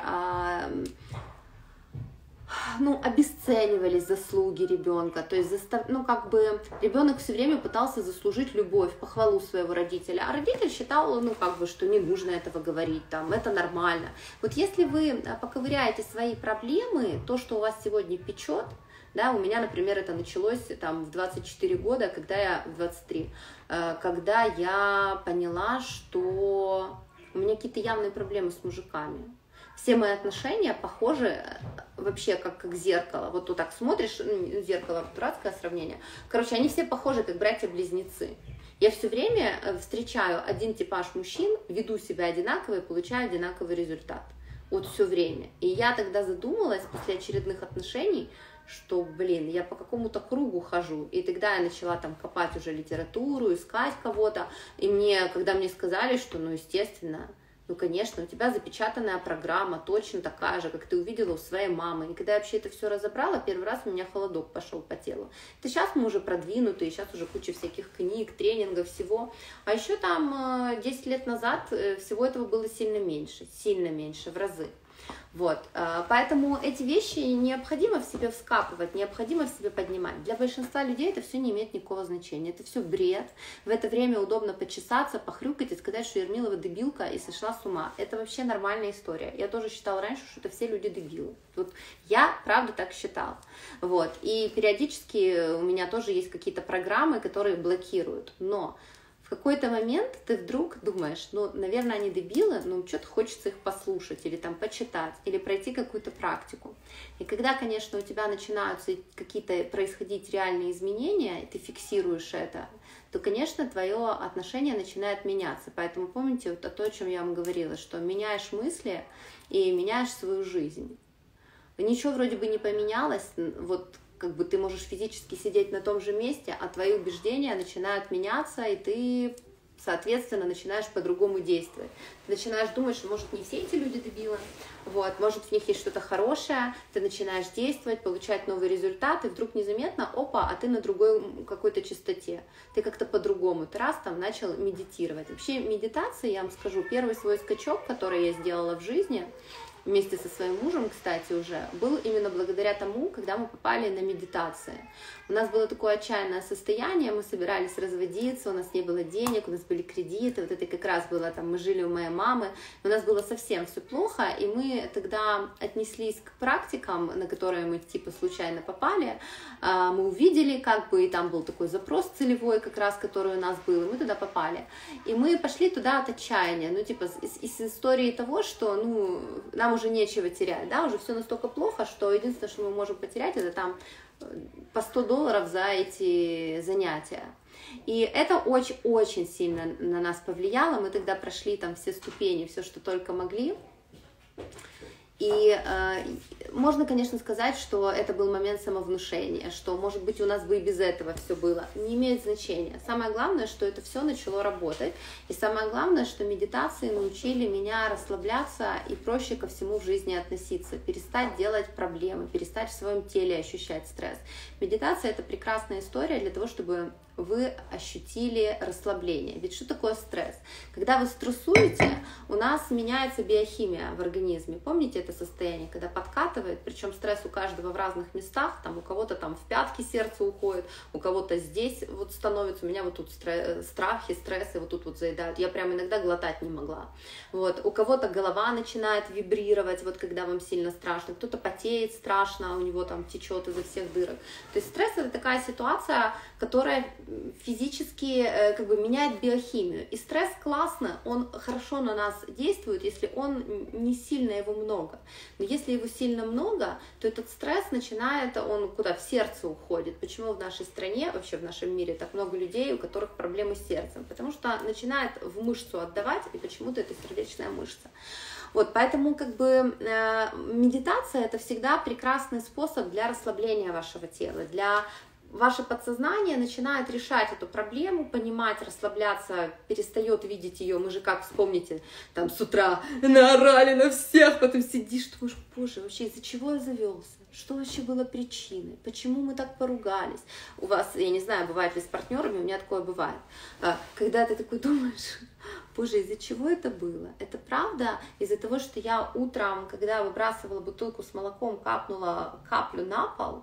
ну, обесценивали заслуги ребенка, то есть, застав... ну, как бы ребенок все время пытался заслужить любовь, похвалу своего родителя, а родитель считал, ну, как бы, что не нужно этого говорить, там, это нормально. Вот если вы поковыряете свои проблемы, то, что у вас сегодня печет, да, у меня, например, это началось там в двадцать четыре года, когда я, в двадцать три, когда я поняла, что у меня какие-то явные проблемы с мужиками. Все мои отношения похожи вообще как, как зеркало. Вот ты так смотришь, ну, зеркало, дурацкое сравнение. Короче, они все похожи, как братья-близнецы. Я все время встречаю один типаж мужчин, веду себя одинаково и получаю одинаковый результат. Вот все время. И я тогда задумалась после очередных отношений, что, блин, я по какому-то кругу хожу. И тогда я начала там копать уже литературу, искать кого-то. И мне, когда мне сказали, что, ну, естественно, ну, конечно, у тебя запечатанная программа, точно такая же, как ты увидела у своей мамы. И когда я вообще это все разобрала, первый раз у меня холодок пошел по телу. Это сейчас мы уже продвинутые, сейчас уже куча всяких книг, тренингов, всего. А еще там десять лет назад всего этого было сильно меньше, сильно меньше, в разы. Вот, поэтому эти вещи необходимо в себе вскапывать, необходимо в себе поднимать. Для большинства людей это все не имеет никакого значения, это все бред. В это время удобно почесаться, похрюкать и сказать, что Ермилова дебилка и сошла с ума. Это вообще нормальная история. Я тоже считала раньше, что это все люди дебилы. Вот я, правда, так считала. Вот, и периодически у меня тоже есть какие-то программы, которые блокируют, но в какой-то момент ты вдруг думаешь, ну, наверное, они дебилы, но что-то хочется их послушать, или там почитать, или пройти какую-то практику. И когда, конечно, у тебя начинаются какие-то происходить реальные изменения, и ты фиксируешь это, то, конечно, твое отношение начинает меняться. Поэтому помните вот то, о чем я вам говорила, что меняешь мысли и меняешь свою жизнь. Ничего вроде бы не поменялось, вот как бы ты можешь физически сидеть на том же месте, а твои убеждения начинают меняться, и ты соответственно, начинаешь по-другому действовать. Ты начинаешь думать, что, может, не все эти люди дебилы, вот, может, в них есть что-то хорошее, ты начинаешь действовать, получать новые результаты, вдруг незаметно, опа, а ты на другой какой-то частоте, ты как-то по-другому, ты раз там начал медитировать. Вообще медитация, я вам скажу, первый свой скачок, который я сделала в жизни, вместе со своим мужем, кстати, уже, был именно благодаря тому, когда мы попали на медитации. У нас было такое отчаянное состояние, мы собирались разводиться, у нас не было денег, у нас были кредиты, вот это как раз было, там, мы жили у моей мамы, у нас было совсем все плохо, и мы тогда отнеслись к практикам, на которые мы, типа, случайно попали, мы увидели, как бы, и там был такой запрос целевой, как раз, который у нас был, и мы туда попали. И мы пошли туда от отчаяния, ну, типа, из, из истории того, что, ну, нам уже нечего терять, да, уже все настолько плохо, что единственное, что мы можем потерять, это там по сто долларов за эти занятия. И это очень-очень сильно на нас повлияло, мы тогда прошли там все ступени, все, что только могли. И э, можно, конечно, сказать, что это был момент самовнушения, что, может быть, у нас бы и без этого все было. Не имеет значения. Самое главное, что это все начало работать. И самое главное, что медитации научили меня расслабляться и проще ко всему в жизни относиться. Перестать делать проблемы, перестать в своем теле ощущать стресс. Медитация — это прекрасная история для того, чтобы вы ощутили расслабление. Ведь что такое стресс? Когда вы стрессуете, у нас меняется биохимия в организме. Помните это состояние, когда подкатывает, причем стресс у каждого в разных местах, там у кого-то там в пятки сердце уходит, у кого-то здесь вот становится, у меня вот тут стресс, страхи, стрессы вот тут вот заедают, я прям иногда глотать не могла. Вот. У кого-то голова начинает вибрировать, вот когда вам сильно страшно, кто-то потеет страшно, у него там течет изо всех дырок. То есть стресс — это такая ситуация, которая физически как бы меняет биохимию. И стресс классно, он хорошо на нас действует, если он не сильно его много. Но если его сильно много, то этот стресс начинает, он куда? В сердце уходит. Почему в нашей стране, вообще в нашем мире так много людей, у которых проблемы с сердцем? Потому что начинает в мышцу отдавать, и почему-то это сердечная мышца. Вот, поэтому как бы э, медитация — это всегда прекрасный способ для расслабления вашего тела, для ваше подсознание начинает решать эту проблему, понимать, расслабляться, перестает видеть ее. Мы же, как вспомните, там с утра наорали на всех, потом сидишь, думаешь, боже, вообще из-за чего я завелся? Что вообще было причиной? Почему мы так поругались? У вас, я не знаю, бывает ли с партнерами, у меня такое бывает. Когда ты такой думаешь, боже, из-за чего это было? Это правда из-за того, что я утром, когда выбрасывала бутылку с молоком, капнула каплю на пол,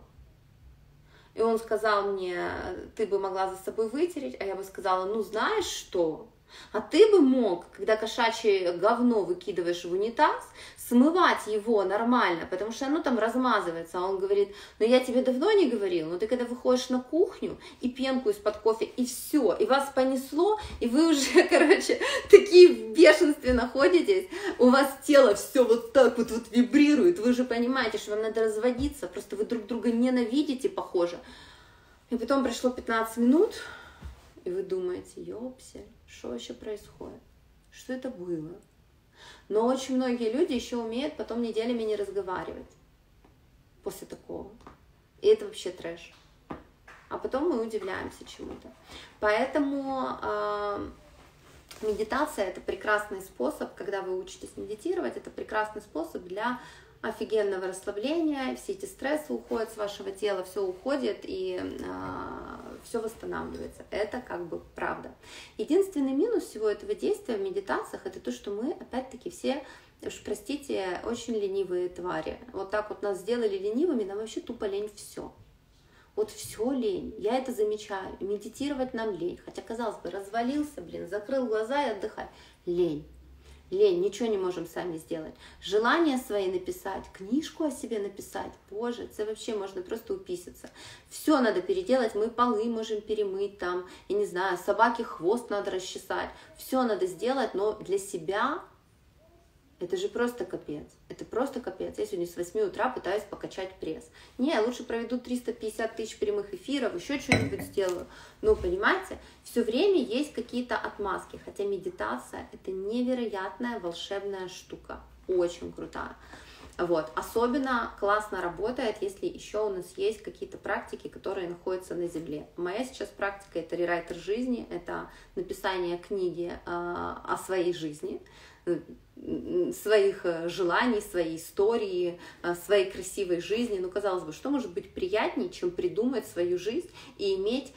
и он сказал мне, ты бы могла за собой вытереть, а я бы сказала, ну знаешь что, а ты бы мог, когда кошачье говно выкидываешь в унитаз, смывать его нормально, потому что оно там размазывается. А он говорит, ну я тебе давно не говорил, но ты когда выходишь на кухню и пенку из-под кофе, и все, и вас понесло, и вы уже, короче, такие в бешенстве находитесь, у вас тело все вот так вот, вот вибрирует, вы же понимаете, что вам надо разводиться, просто вы друг друга ненавидите, похоже. И потом прошло пятнадцать минут, и вы думаете, ёпсель, что вообще происходит? Что это было? Но очень многие люди еще умеют потом неделями не разговаривать после такого. И это вообще трэш. А потом мы удивляемся чему-то. Поэтому э, медитация — это прекрасный способ, когда вы учитесь медитировать, это прекрасный способ для офигенного расслабления, все эти стрессы уходят с вашего тела, все уходит и э, все восстанавливается. Это как бы правда. Единственный минус всего этого действия в медитациях — это то, что мы опять-таки все, уж простите, очень ленивые твари. Вот так вот нас сделали ленивыми, нам вообще тупо лень все. Вот все лень, я это замечаю. Медитировать нам лень. Хотя, казалось бы, развалился, блин, закрыл глаза и отдыхай. Лень. Лень, ничего не можем сами сделать. Желания свои написать, книжку о себе написать, боже, это вообще можно просто уписаться. Все надо переделать, мы полы можем перемыть там, я не знаю, собаке хвост надо расчесать. Все надо сделать, но для себя это же просто капец. Это просто капец. Я сегодня с восьми утра пытаюсь покачать пресс. Не, я лучше проведу триста пятьдесят тысяч прямых эфиров, еще что-нибудь сделаю. Ну, понимаете, все время есть какие-то отмазки. Хотя медитация — это невероятная волшебная штука. Очень крутая. Вот. Особенно классно работает, если еще у нас есть какие-то практики, которые находятся на земле. Моя сейчас практика — это рерайтер жизни, это написание книги о своей жизни, своих желаний, своей истории, своей красивой жизни. Ну, казалось бы, что может быть приятнее, чем придумать свою жизнь и иметь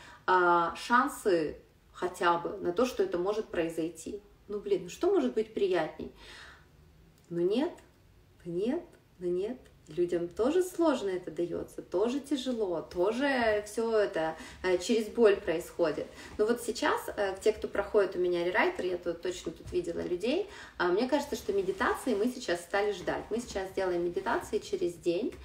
шансы хотя бы на то, что это может произойти. Ну, блин, ну что может быть приятней? Ну, нет, нет, ну, нет. Людям тоже сложно это дается, тоже тяжело, тоже все это через боль происходит. Но вот сейчас, те, кто проходит у меня рерайтер, я тут точно тут видела людей, мне кажется, что медитации мы сейчас стали ждать. Мы сейчас делаем медитации через день.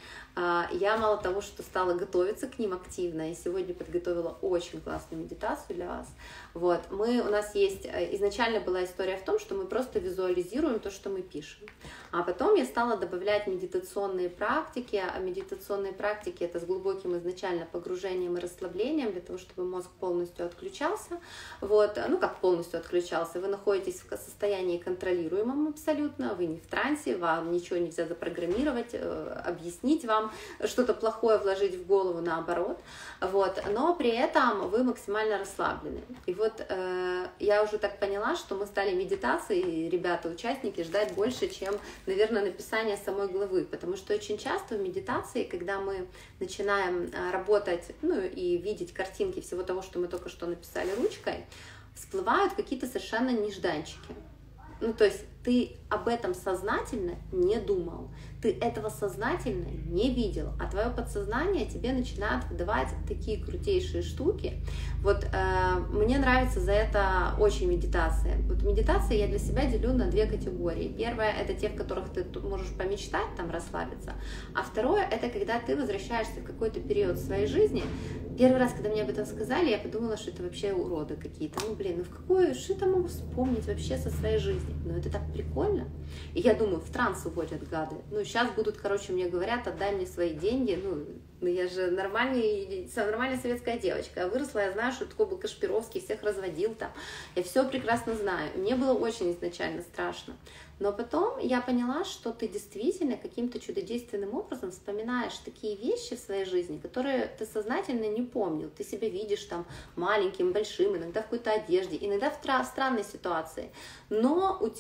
Я мало того, что стала готовиться к ним активно, и сегодня подготовила очень классную медитацию для вас. Вот. Мы, у нас есть, изначально была история в том, что мы просто визуализируем то, что мы пишем. А потом я стала добавлять медитационные практики. А медитационные практики — это с глубоким изначально погружением и расслаблением, для того, чтобы мозг полностью отключался. Вот. Ну, как полностью отключался? Вы находитесь в состоянии контролируемом абсолютно, вы не в трансе, вам ничего нельзя запрограммировать, объяснить вам, что-то плохое вложить в голову, наоборот. Вот. Но при этом вы максимально расслаблены. И вот э, я уже так поняла, что мы стали медитации, ребята, участники, ждать больше, чем, наверное, написание самой главы. Потому что очень часто в медитации, когда мы начинаем работать, ну и видеть картинки всего того, что мы только что написали ручкой, всплывают какие-то совершенно нежданчики. Ну, то есть ты об этом сознательно не думал, ты этого сознательно не видел, а твое подсознание тебе начинает выдавать такие крутейшие штуки. Вот э, мне нравится за это очень медитация. Вот медитации я для себя делю на две категории. Первая — это те, в которых ты можешь помечтать, там расслабиться, а второе — это когда ты возвращаешься в какой-то период своей жизни. Первый раз, когда мне об этом сказали, я подумала, что это вообще уроды какие-то. Ну, блин, ну в какую, что я могу вспомнить вообще со своей жизни? Ну, это так прикольно. И я думаю, в транс уводят гады. Ну, сейчас будут, короче, мне говорят, отдай мне свои деньги. Ну, ну я же нормальный, нормальная советская девочка. Я выросла, я знаю, что такой был Кашпировский, всех разводил там. Я все прекрасно знаю. Мне было очень изначально страшно. Но потом я поняла, что ты действительно каким-то чудодейственным образом вспоминаешь такие вещи в своей жизни, которые ты сознательно не помнил. Ты себя видишь там маленьким, большим, иногда в какой-то одежде, иногда в тра- странной ситуации. Но у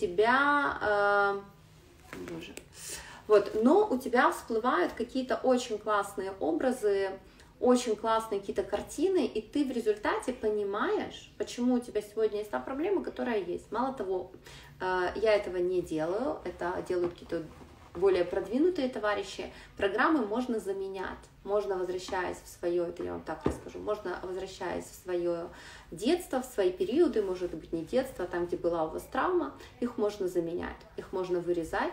тебя... Э, боже, вот, но у тебя всплывают какие-то очень классные образы, очень классные какие-то картины, и ты в результате понимаешь, почему у тебя сегодня есть та проблема, которая есть. Мало того, я этого не делаю, это делают какие-то более продвинутые товарищи. Программы можно заменять, можно, возвращаясь в свое, это я вам так расскажу, можно, возвращаясь в свое детство, в свои периоды, может быть, не детство, там, где была у вас травма, их можно заменять, их можно вырезать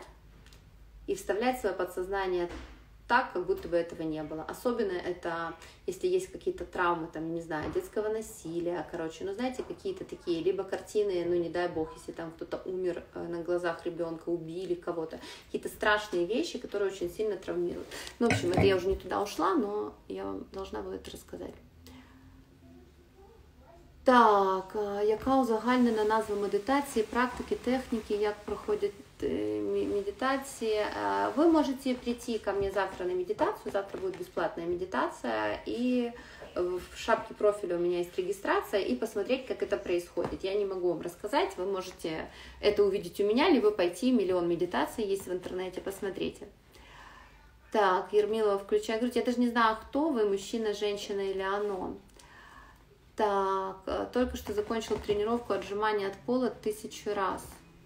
и вставлять в свое подсознание так, как будто бы этого не было. Особенно это, если есть какие-то травмы, там, не знаю, детского насилия, короче, ну, знаете, какие-то такие, либо картины, ну, не дай бог, если там кто-то умер на глазах ребенка, убили кого-то, какие-то страшные вещи, которые очень сильно травмируют. Ну, в общем, это я уже не туда ушла, но я вам должна была это рассказать. Так, яка узагальнена назва медитації, практики, техніки, як проходять медитации. Вы можете прийти ко мне завтра на медитацию, завтра будет бесплатная медитация, и в шапке профиля у меня есть регистрация, и посмотреть, как это происходит. Я не могу вам рассказать, вы можете это увидеть у меня, либо пойти, миллион медитаций есть в интернете, посмотрите. Так, Ермилова, включай грудь. Я даже не знаю, кто вы, мужчина, женщина или оно. Так, только что закончил тренировку отжимания от пола тысячу раз.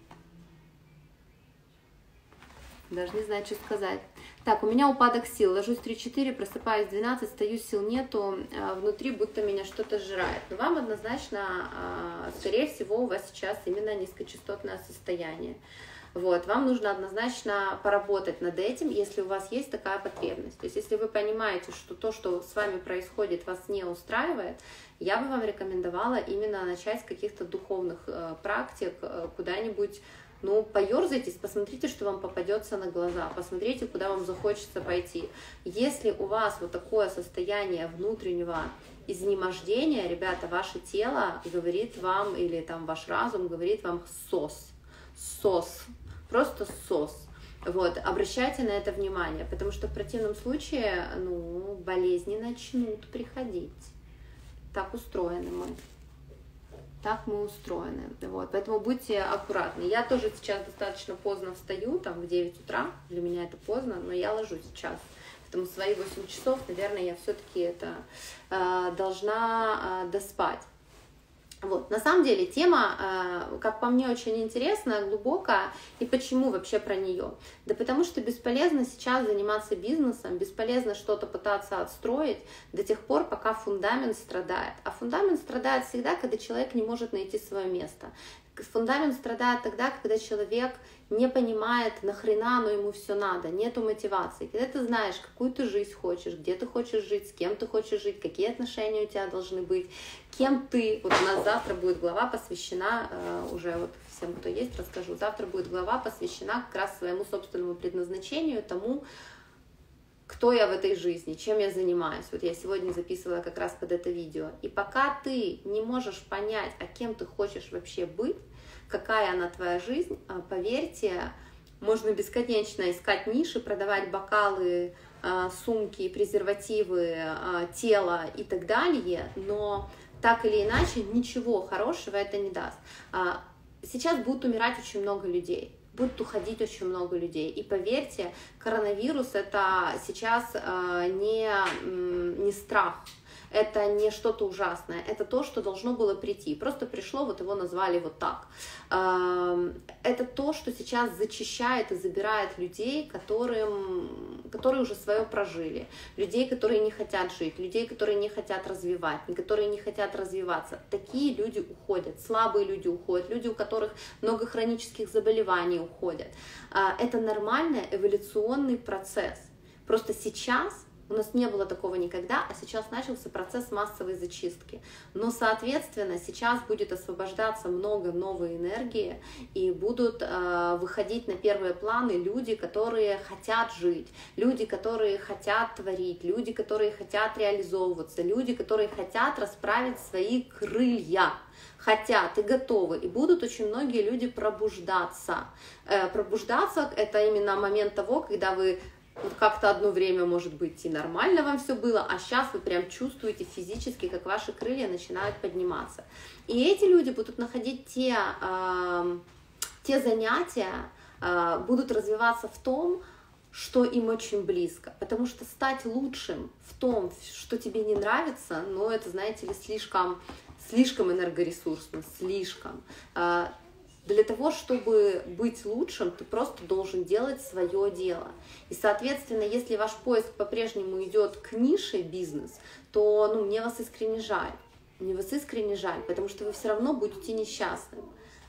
Даже не знаю, что сказать. Так, у меня упадок сил. Ложусь в три-четыре, просыпаюсь в двенадцать, стою, сил нету, внутри будто меня что-то сжирает. Но вам однозначно, скорее всего, у вас сейчас именно низкочастотное состояние. Вот, вам нужно однозначно поработать над этим, если у вас есть такая потребность. То есть, если вы понимаете, что то, что с вами происходит, вас не устраивает, я бы вам рекомендовала именно начать с каких-то духовных э, практик, э, куда-нибудь, ну, поерзайтесь, посмотрите, что вам попадется на глаза, посмотрите, куда вам захочется пойти. Если у вас вот такое состояние внутреннего изнемождения, ребята, ваше тело говорит вам, или там ваш разум говорит вам «сос», «сос», просто «сос». Вот, обращайте на это внимание, потому что в противном случае, ну, болезни начнут приходить. Так устроены мы. Так мы устроены. Вот, поэтому будьте аккуратны. Я тоже сейчас достаточно поздно встаю, там в девять утра, для меня это поздно, но я ложусь сейчас. Поэтому свои восемь часов, наверное, я все-таки это э, должна э, доспать. Вот. На самом деле тема, как по мне, очень интересная, глубокая. И почему вообще про нее? Да потому что бесполезно сейчас заниматься бизнесом, бесполезно что-то пытаться отстроить до тех пор, пока фундамент страдает. А фундамент страдает всегда, когда человек не может найти свое место. Фундамент страдает тогда, когда человек не понимает, нахрена оно ему все надо, нету мотивации. Когда ты знаешь, какую ты жизнь хочешь, где ты хочешь жить, с кем ты хочешь жить, какие отношения у тебя должны быть, кем ты. Вот у нас завтра будет глава посвящена, уже вот всем, кто есть, расскажу, завтра будет глава посвящена как раз своему собственному предназначению, тому, кто я в этой жизни, чем я занимаюсь. Вот я сегодня записывала как раз под это видео. И пока ты не можешь понять, а кем ты хочешь вообще быть, какая она твоя жизнь, поверьте, можно бесконечно искать ниши, продавать бокалы, сумки, презервативы, тело и так далее, но так или иначе ничего хорошего это не даст. Сейчас будут умирать очень много людей. Будут уходить очень много людей. И поверьте, коронавирус это сейчас э, не, не страх, это не что-то ужасное, это то, что должно было прийти. Просто пришло, вот его назвали вот так. Э, это то, что сейчас зачищает и забирает людей, которым, которые уже свое прожили, людей, которые не хотят жить, людей, которые не хотят развивать, которые не хотят развиваться. Такие люди уходят, слабые люди уходят, люди, у которых много хронических заболеваний уходят. Это нормальный эволюционный процесс. Просто сейчас у нас не было такого никогда, а сейчас начался процесс массовой зачистки. Но, соответственно, сейчас будет освобождаться много новой энергии, и будут э, выходить на первые планы люди, которые хотят жить, люди, которые хотят творить, люди, которые хотят реализовываться, люди, которые хотят расправить свои крылья. Хотят и готовы, и будут очень многие люди пробуждаться. Э, пробуждаться — это именно момент того, когда вы вот как-то одно время, может быть, и нормально вам все было, а сейчас вы прям чувствуете физически, как ваши крылья начинают подниматься. И эти люди будут находить те, э, те занятия, э, будут развиваться в том, что им очень близко. Потому что стать лучшим в том, что тебе не нравится, ну, это, знаете ли, слишком, слишком энергоресурсно, слишком. Э, Для того, чтобы быть лучшим, ты просто должен делать свое дело. И, соответственно, если ваш поиск по-прежнему идет к нише бизнес, то ну, мне вас искренне жаль. Мне вас искренне жаль, потому что вы все равно будете несчастным.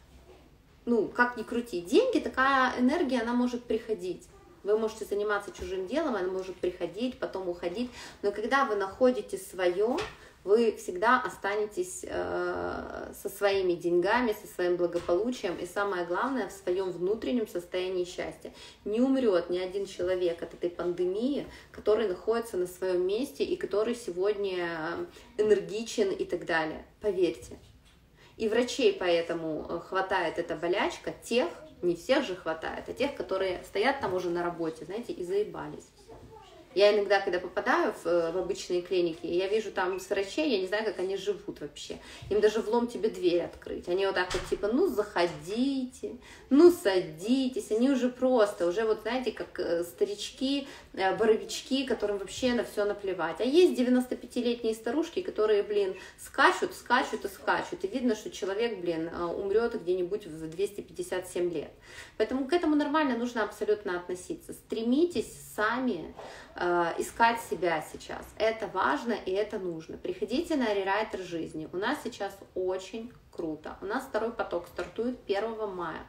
Ну, как ни крути. Деньги, такая энергия, она может приходить. Вы можете заниматься чужим делом, она может приходить, потом уходить. Но когда вы находите свое, вы всегда останетесь э, со своими деньгами, со своим благополучием и, самое главное, в своем внутреннем состоянии счастья. Не умрет ни один человек от этой пандемии, который находится на своем месте и который сегодня энергичен и так далее. Поверьте. И врачей поэтому хватает эта болячка, тех, не всех же хватает, а тех, которые стоят там уже на работе, знаете, и заебались. Я иногда, когда попадаю в, в обычные клиники, я вижу там с врачей, я не знаю, как они живут вообще. Им даже влом тебе дверь открыть. Они вот так вот типа, ну заходите, ну садитесь. Они уже просто, уже вот знаете, как старички, боровички, которым вообще на все наплевать. А есть девяностопятилетние старушки, которые, блин, скачут, скачут и скачут. И видно, что человек, блин, умрет где-нибудь в двести пятьдесят семь лет. Поэтому к этому нормально нужно абсолютно относиться. Стремитесь сами искать себя сейчас. Это важно и это нужно. Приходите на рерайтер жизни. У нас сейчас очень круто. У нас второй поток стартует первого мая.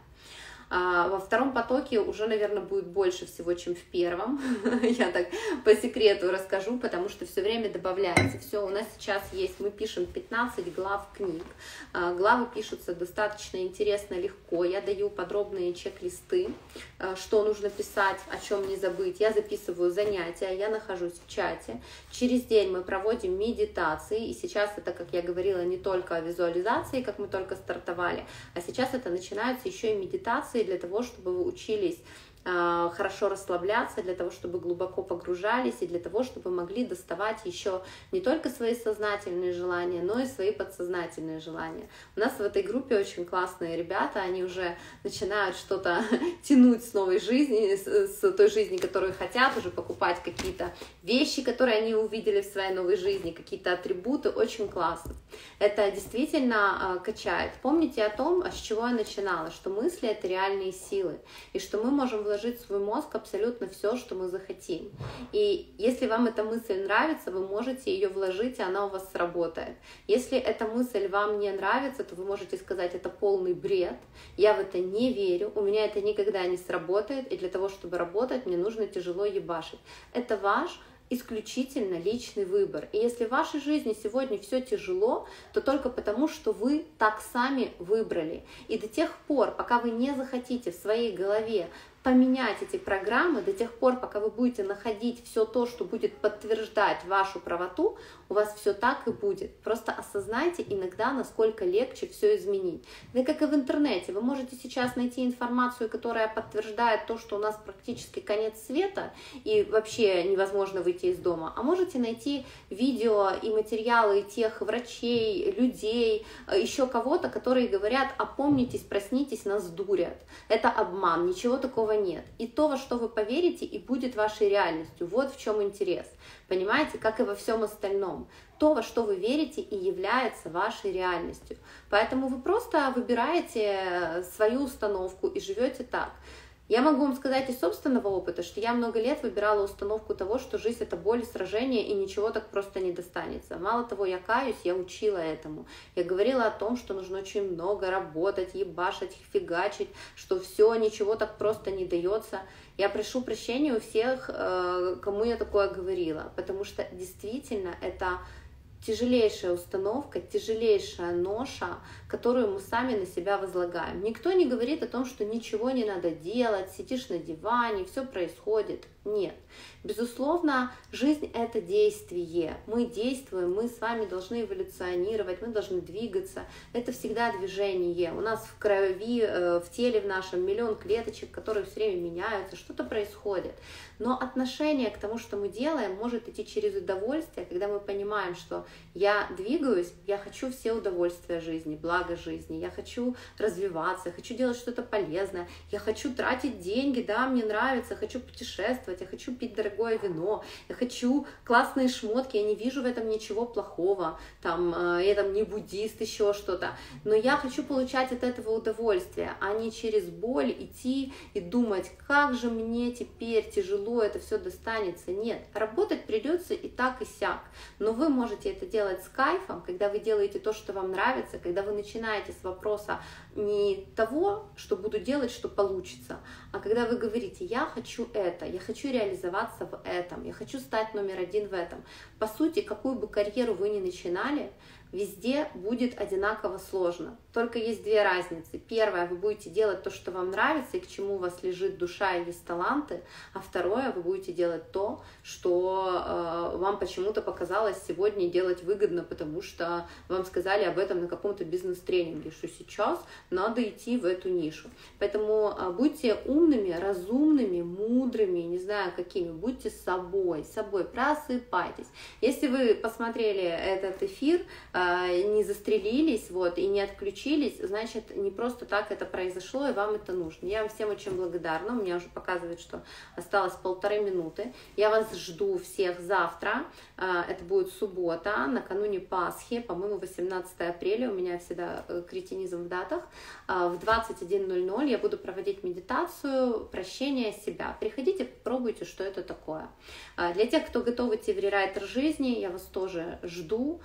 Во втором потоке уже, наверное, будет больше всего, чем в первом. Я так по секрету расскажу, потому что все время добавляется. Все, у нас сейчас есть, мы пишем пятнадцать глав книг. Главы пишутся достаточно интересно, легко. Я даю подробные чек-листы, что нужно писать, о чем не забыть. Я записываю занятия, я нахожусь в чате. Через день мы проводим медитации. И сейчас это, как я говорила, не только визуализации, как мы только стартовали, а сейчас это начинаются еще и медитации, для того, чтобы вы учились хорошо расслабляться, для того, чтобы глубоко погружались и для того, чтобы могли доставать еще не только свои сознательные желания, но и свои подсознательные желания. У нас в этой группе очень классные ребята, они уже начинают что-то тянуть с новой жизни, с, с той жизни, которую хотят, уже покупать какие-то вещи, которые они увидели в своей новой жизни, какие-то атрибуты, очень классно. Это действительно качает. Помните о том, с чего я начинала, что мысли — это реальные силы, и что мы можем вложить в свой мозг абсолютно все, что мы захотим. И если вам эта мысль нравится, вы можете ее вложить, и она у вас сработает. Если эта мысль вам не нравится, то вы можете сказать: это полный бред, я в это не верю, у меня это никогда не сработает, и для того, чтобы работать, мне нужно тяжело ебашить. Это ваш исключительно личный выбор. И если в вашей жизни сегодня все тяжело, то только потому, что вы так сами выбрали. И до тех пор, пока вы не захотите в своей голове поменять эти программы, до тех пор, пока вы будете находить все то, что будет подтверждать вашу правоту, у вас все так и будет. Просто осознайте иногда, насколько легче все изменить. Да как и в интернете. Вы можете сейчас найти информацию, которая подтверждает то, что у нас практически конец света и вообще невозможно выйти из дома. А можете найти видео и материалы тех врачей, людей, еще кого-то, которые говорят: опомнитесь, проснитесь, нас дурят. Это обман, ничего такого нет. И то, во что вы поверите, и будет вашей реальностью. Вот в чем интерес. Понимаете, как и во всем остальном. То, во что вы верите, и является вашей реальностью. Поэтому вы просто выбираете свою установку и живете так. Я могу вам сказать из собственного опыта, что я много лет выбирала установку того, что жизнь — это боль и сражение, и ничего так просто не достанется. Мало того, я каюсь, я учила этому. Я говорила о том, что нужно очень много работать, ебашить, фигачить, что все, ничего так просто не дается. Я прошу прощения у всех, кому я такое говорила, потому что действительно это тяжелейшая установка, тяжелейшая ноша, которую мы сами на себя возлагаем. Никто не говорит о том, что ничего не надо делать, сидишь на диване, все происходит. Нет. Безусловно, жизнь — это действие. Мы действуем, мы с вами должны эволюционировать, мы должны двигаться. Это всегда движение. У нас в крови, в теле в нашем миллион клеточек, которые все время меняются, что-то происходит. Но отношение к тому, что мы делаем, может идти через удовольствие, когда мы понимаем, что я двигаюсь, я хочу все удовольствия жизни, благо жизни, я хочу развиваться, я хочу делать что-то полезное, я хочу тратить деньги, да, мне нравится, хочу путешествовать, я хочу пить дорогое вино, я хочу классные шмотки, я не вижу в этом ничего плохого, там, я там не буддист, еще что-то, но я хочу получать от этого удовольствие, а не через боль идти и думать, как же мне теперь тяжело это все достанется. Нет, работать придется и так, и сяк, но вы можете это делать с кайфом, когда вы делаете то, что вам нравится, когда вы начинаете с вопроса не того, что буду делать, что получится, а когда вы говорите: я хочу это, я хочу реализоваться в этом, я хочу стать номер один в этом. По сути, какую бы карьеру вы ни начинали, везде будет одинаково сложно. Только есть две разницы. Первое, вы будете делать то, что вам нравится и к чему у вас лежит душа и есть таланты. А второе, вы будете делать то, что э, вам почему-то показалось сегодня делать выгодно, потому что вам сказали об этом на каком-то бизнес-тренинге, что сейчас надо идти в эту нишу. Поэтому э, будьте умными, разумными, мудрыми, не знаю какими, будьте собой, собой, просыпайтесь. Если вы посмотрели этот эфир, э, не застрелились, вот, и не отключились, значит, не просто так это произошло, и вам это нужно. Я вам всем очень благодарна, у меня уже показывает, что осталось полторы минуты. Я вас жду всех завтра, это будет суббота, накануне Пасхи, по-моему, восемнадцатое апреля, у меня всегда кретинизм в датах, в двадцать один ноль ноль я буду проводить медитацию прощения себя. Приходите, пробуйте, что это такое. Для тех, кто готов идти в рерайтер жизни, я вас тоже жду.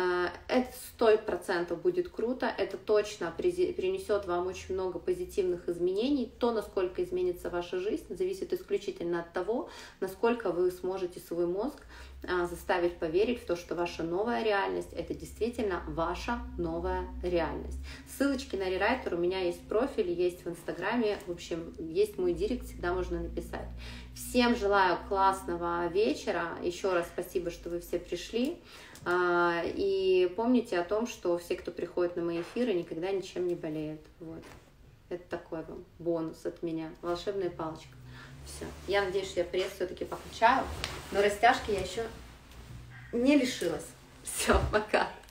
Это сто процентов будет круто, это точно принесет вам очень много позитивных изменений. То, насколько изменится ваша жизнь, зависит исключительно от того, насколько вы сможете свой мозг заставить поверить в то, что ваша новая реальность — это действительно ваша новая реальность. Ссылочки на рерайтер у меня есть в профиле, есть в Инстаграме, в общем, есть мой директ, всегда можно написать. Всем желаю классного вечера, еще раз спасибо, что вы все пришли. И помните о том, что все, кто приходит на мои эфиры, никогда ничем не болеют. Вот. Это такой вам бонус от меня. Волшебная палочка. Все. Я надеюсь, что я пресс все-таки покачаю, но растяжки я еще не лишилась. Все, пока.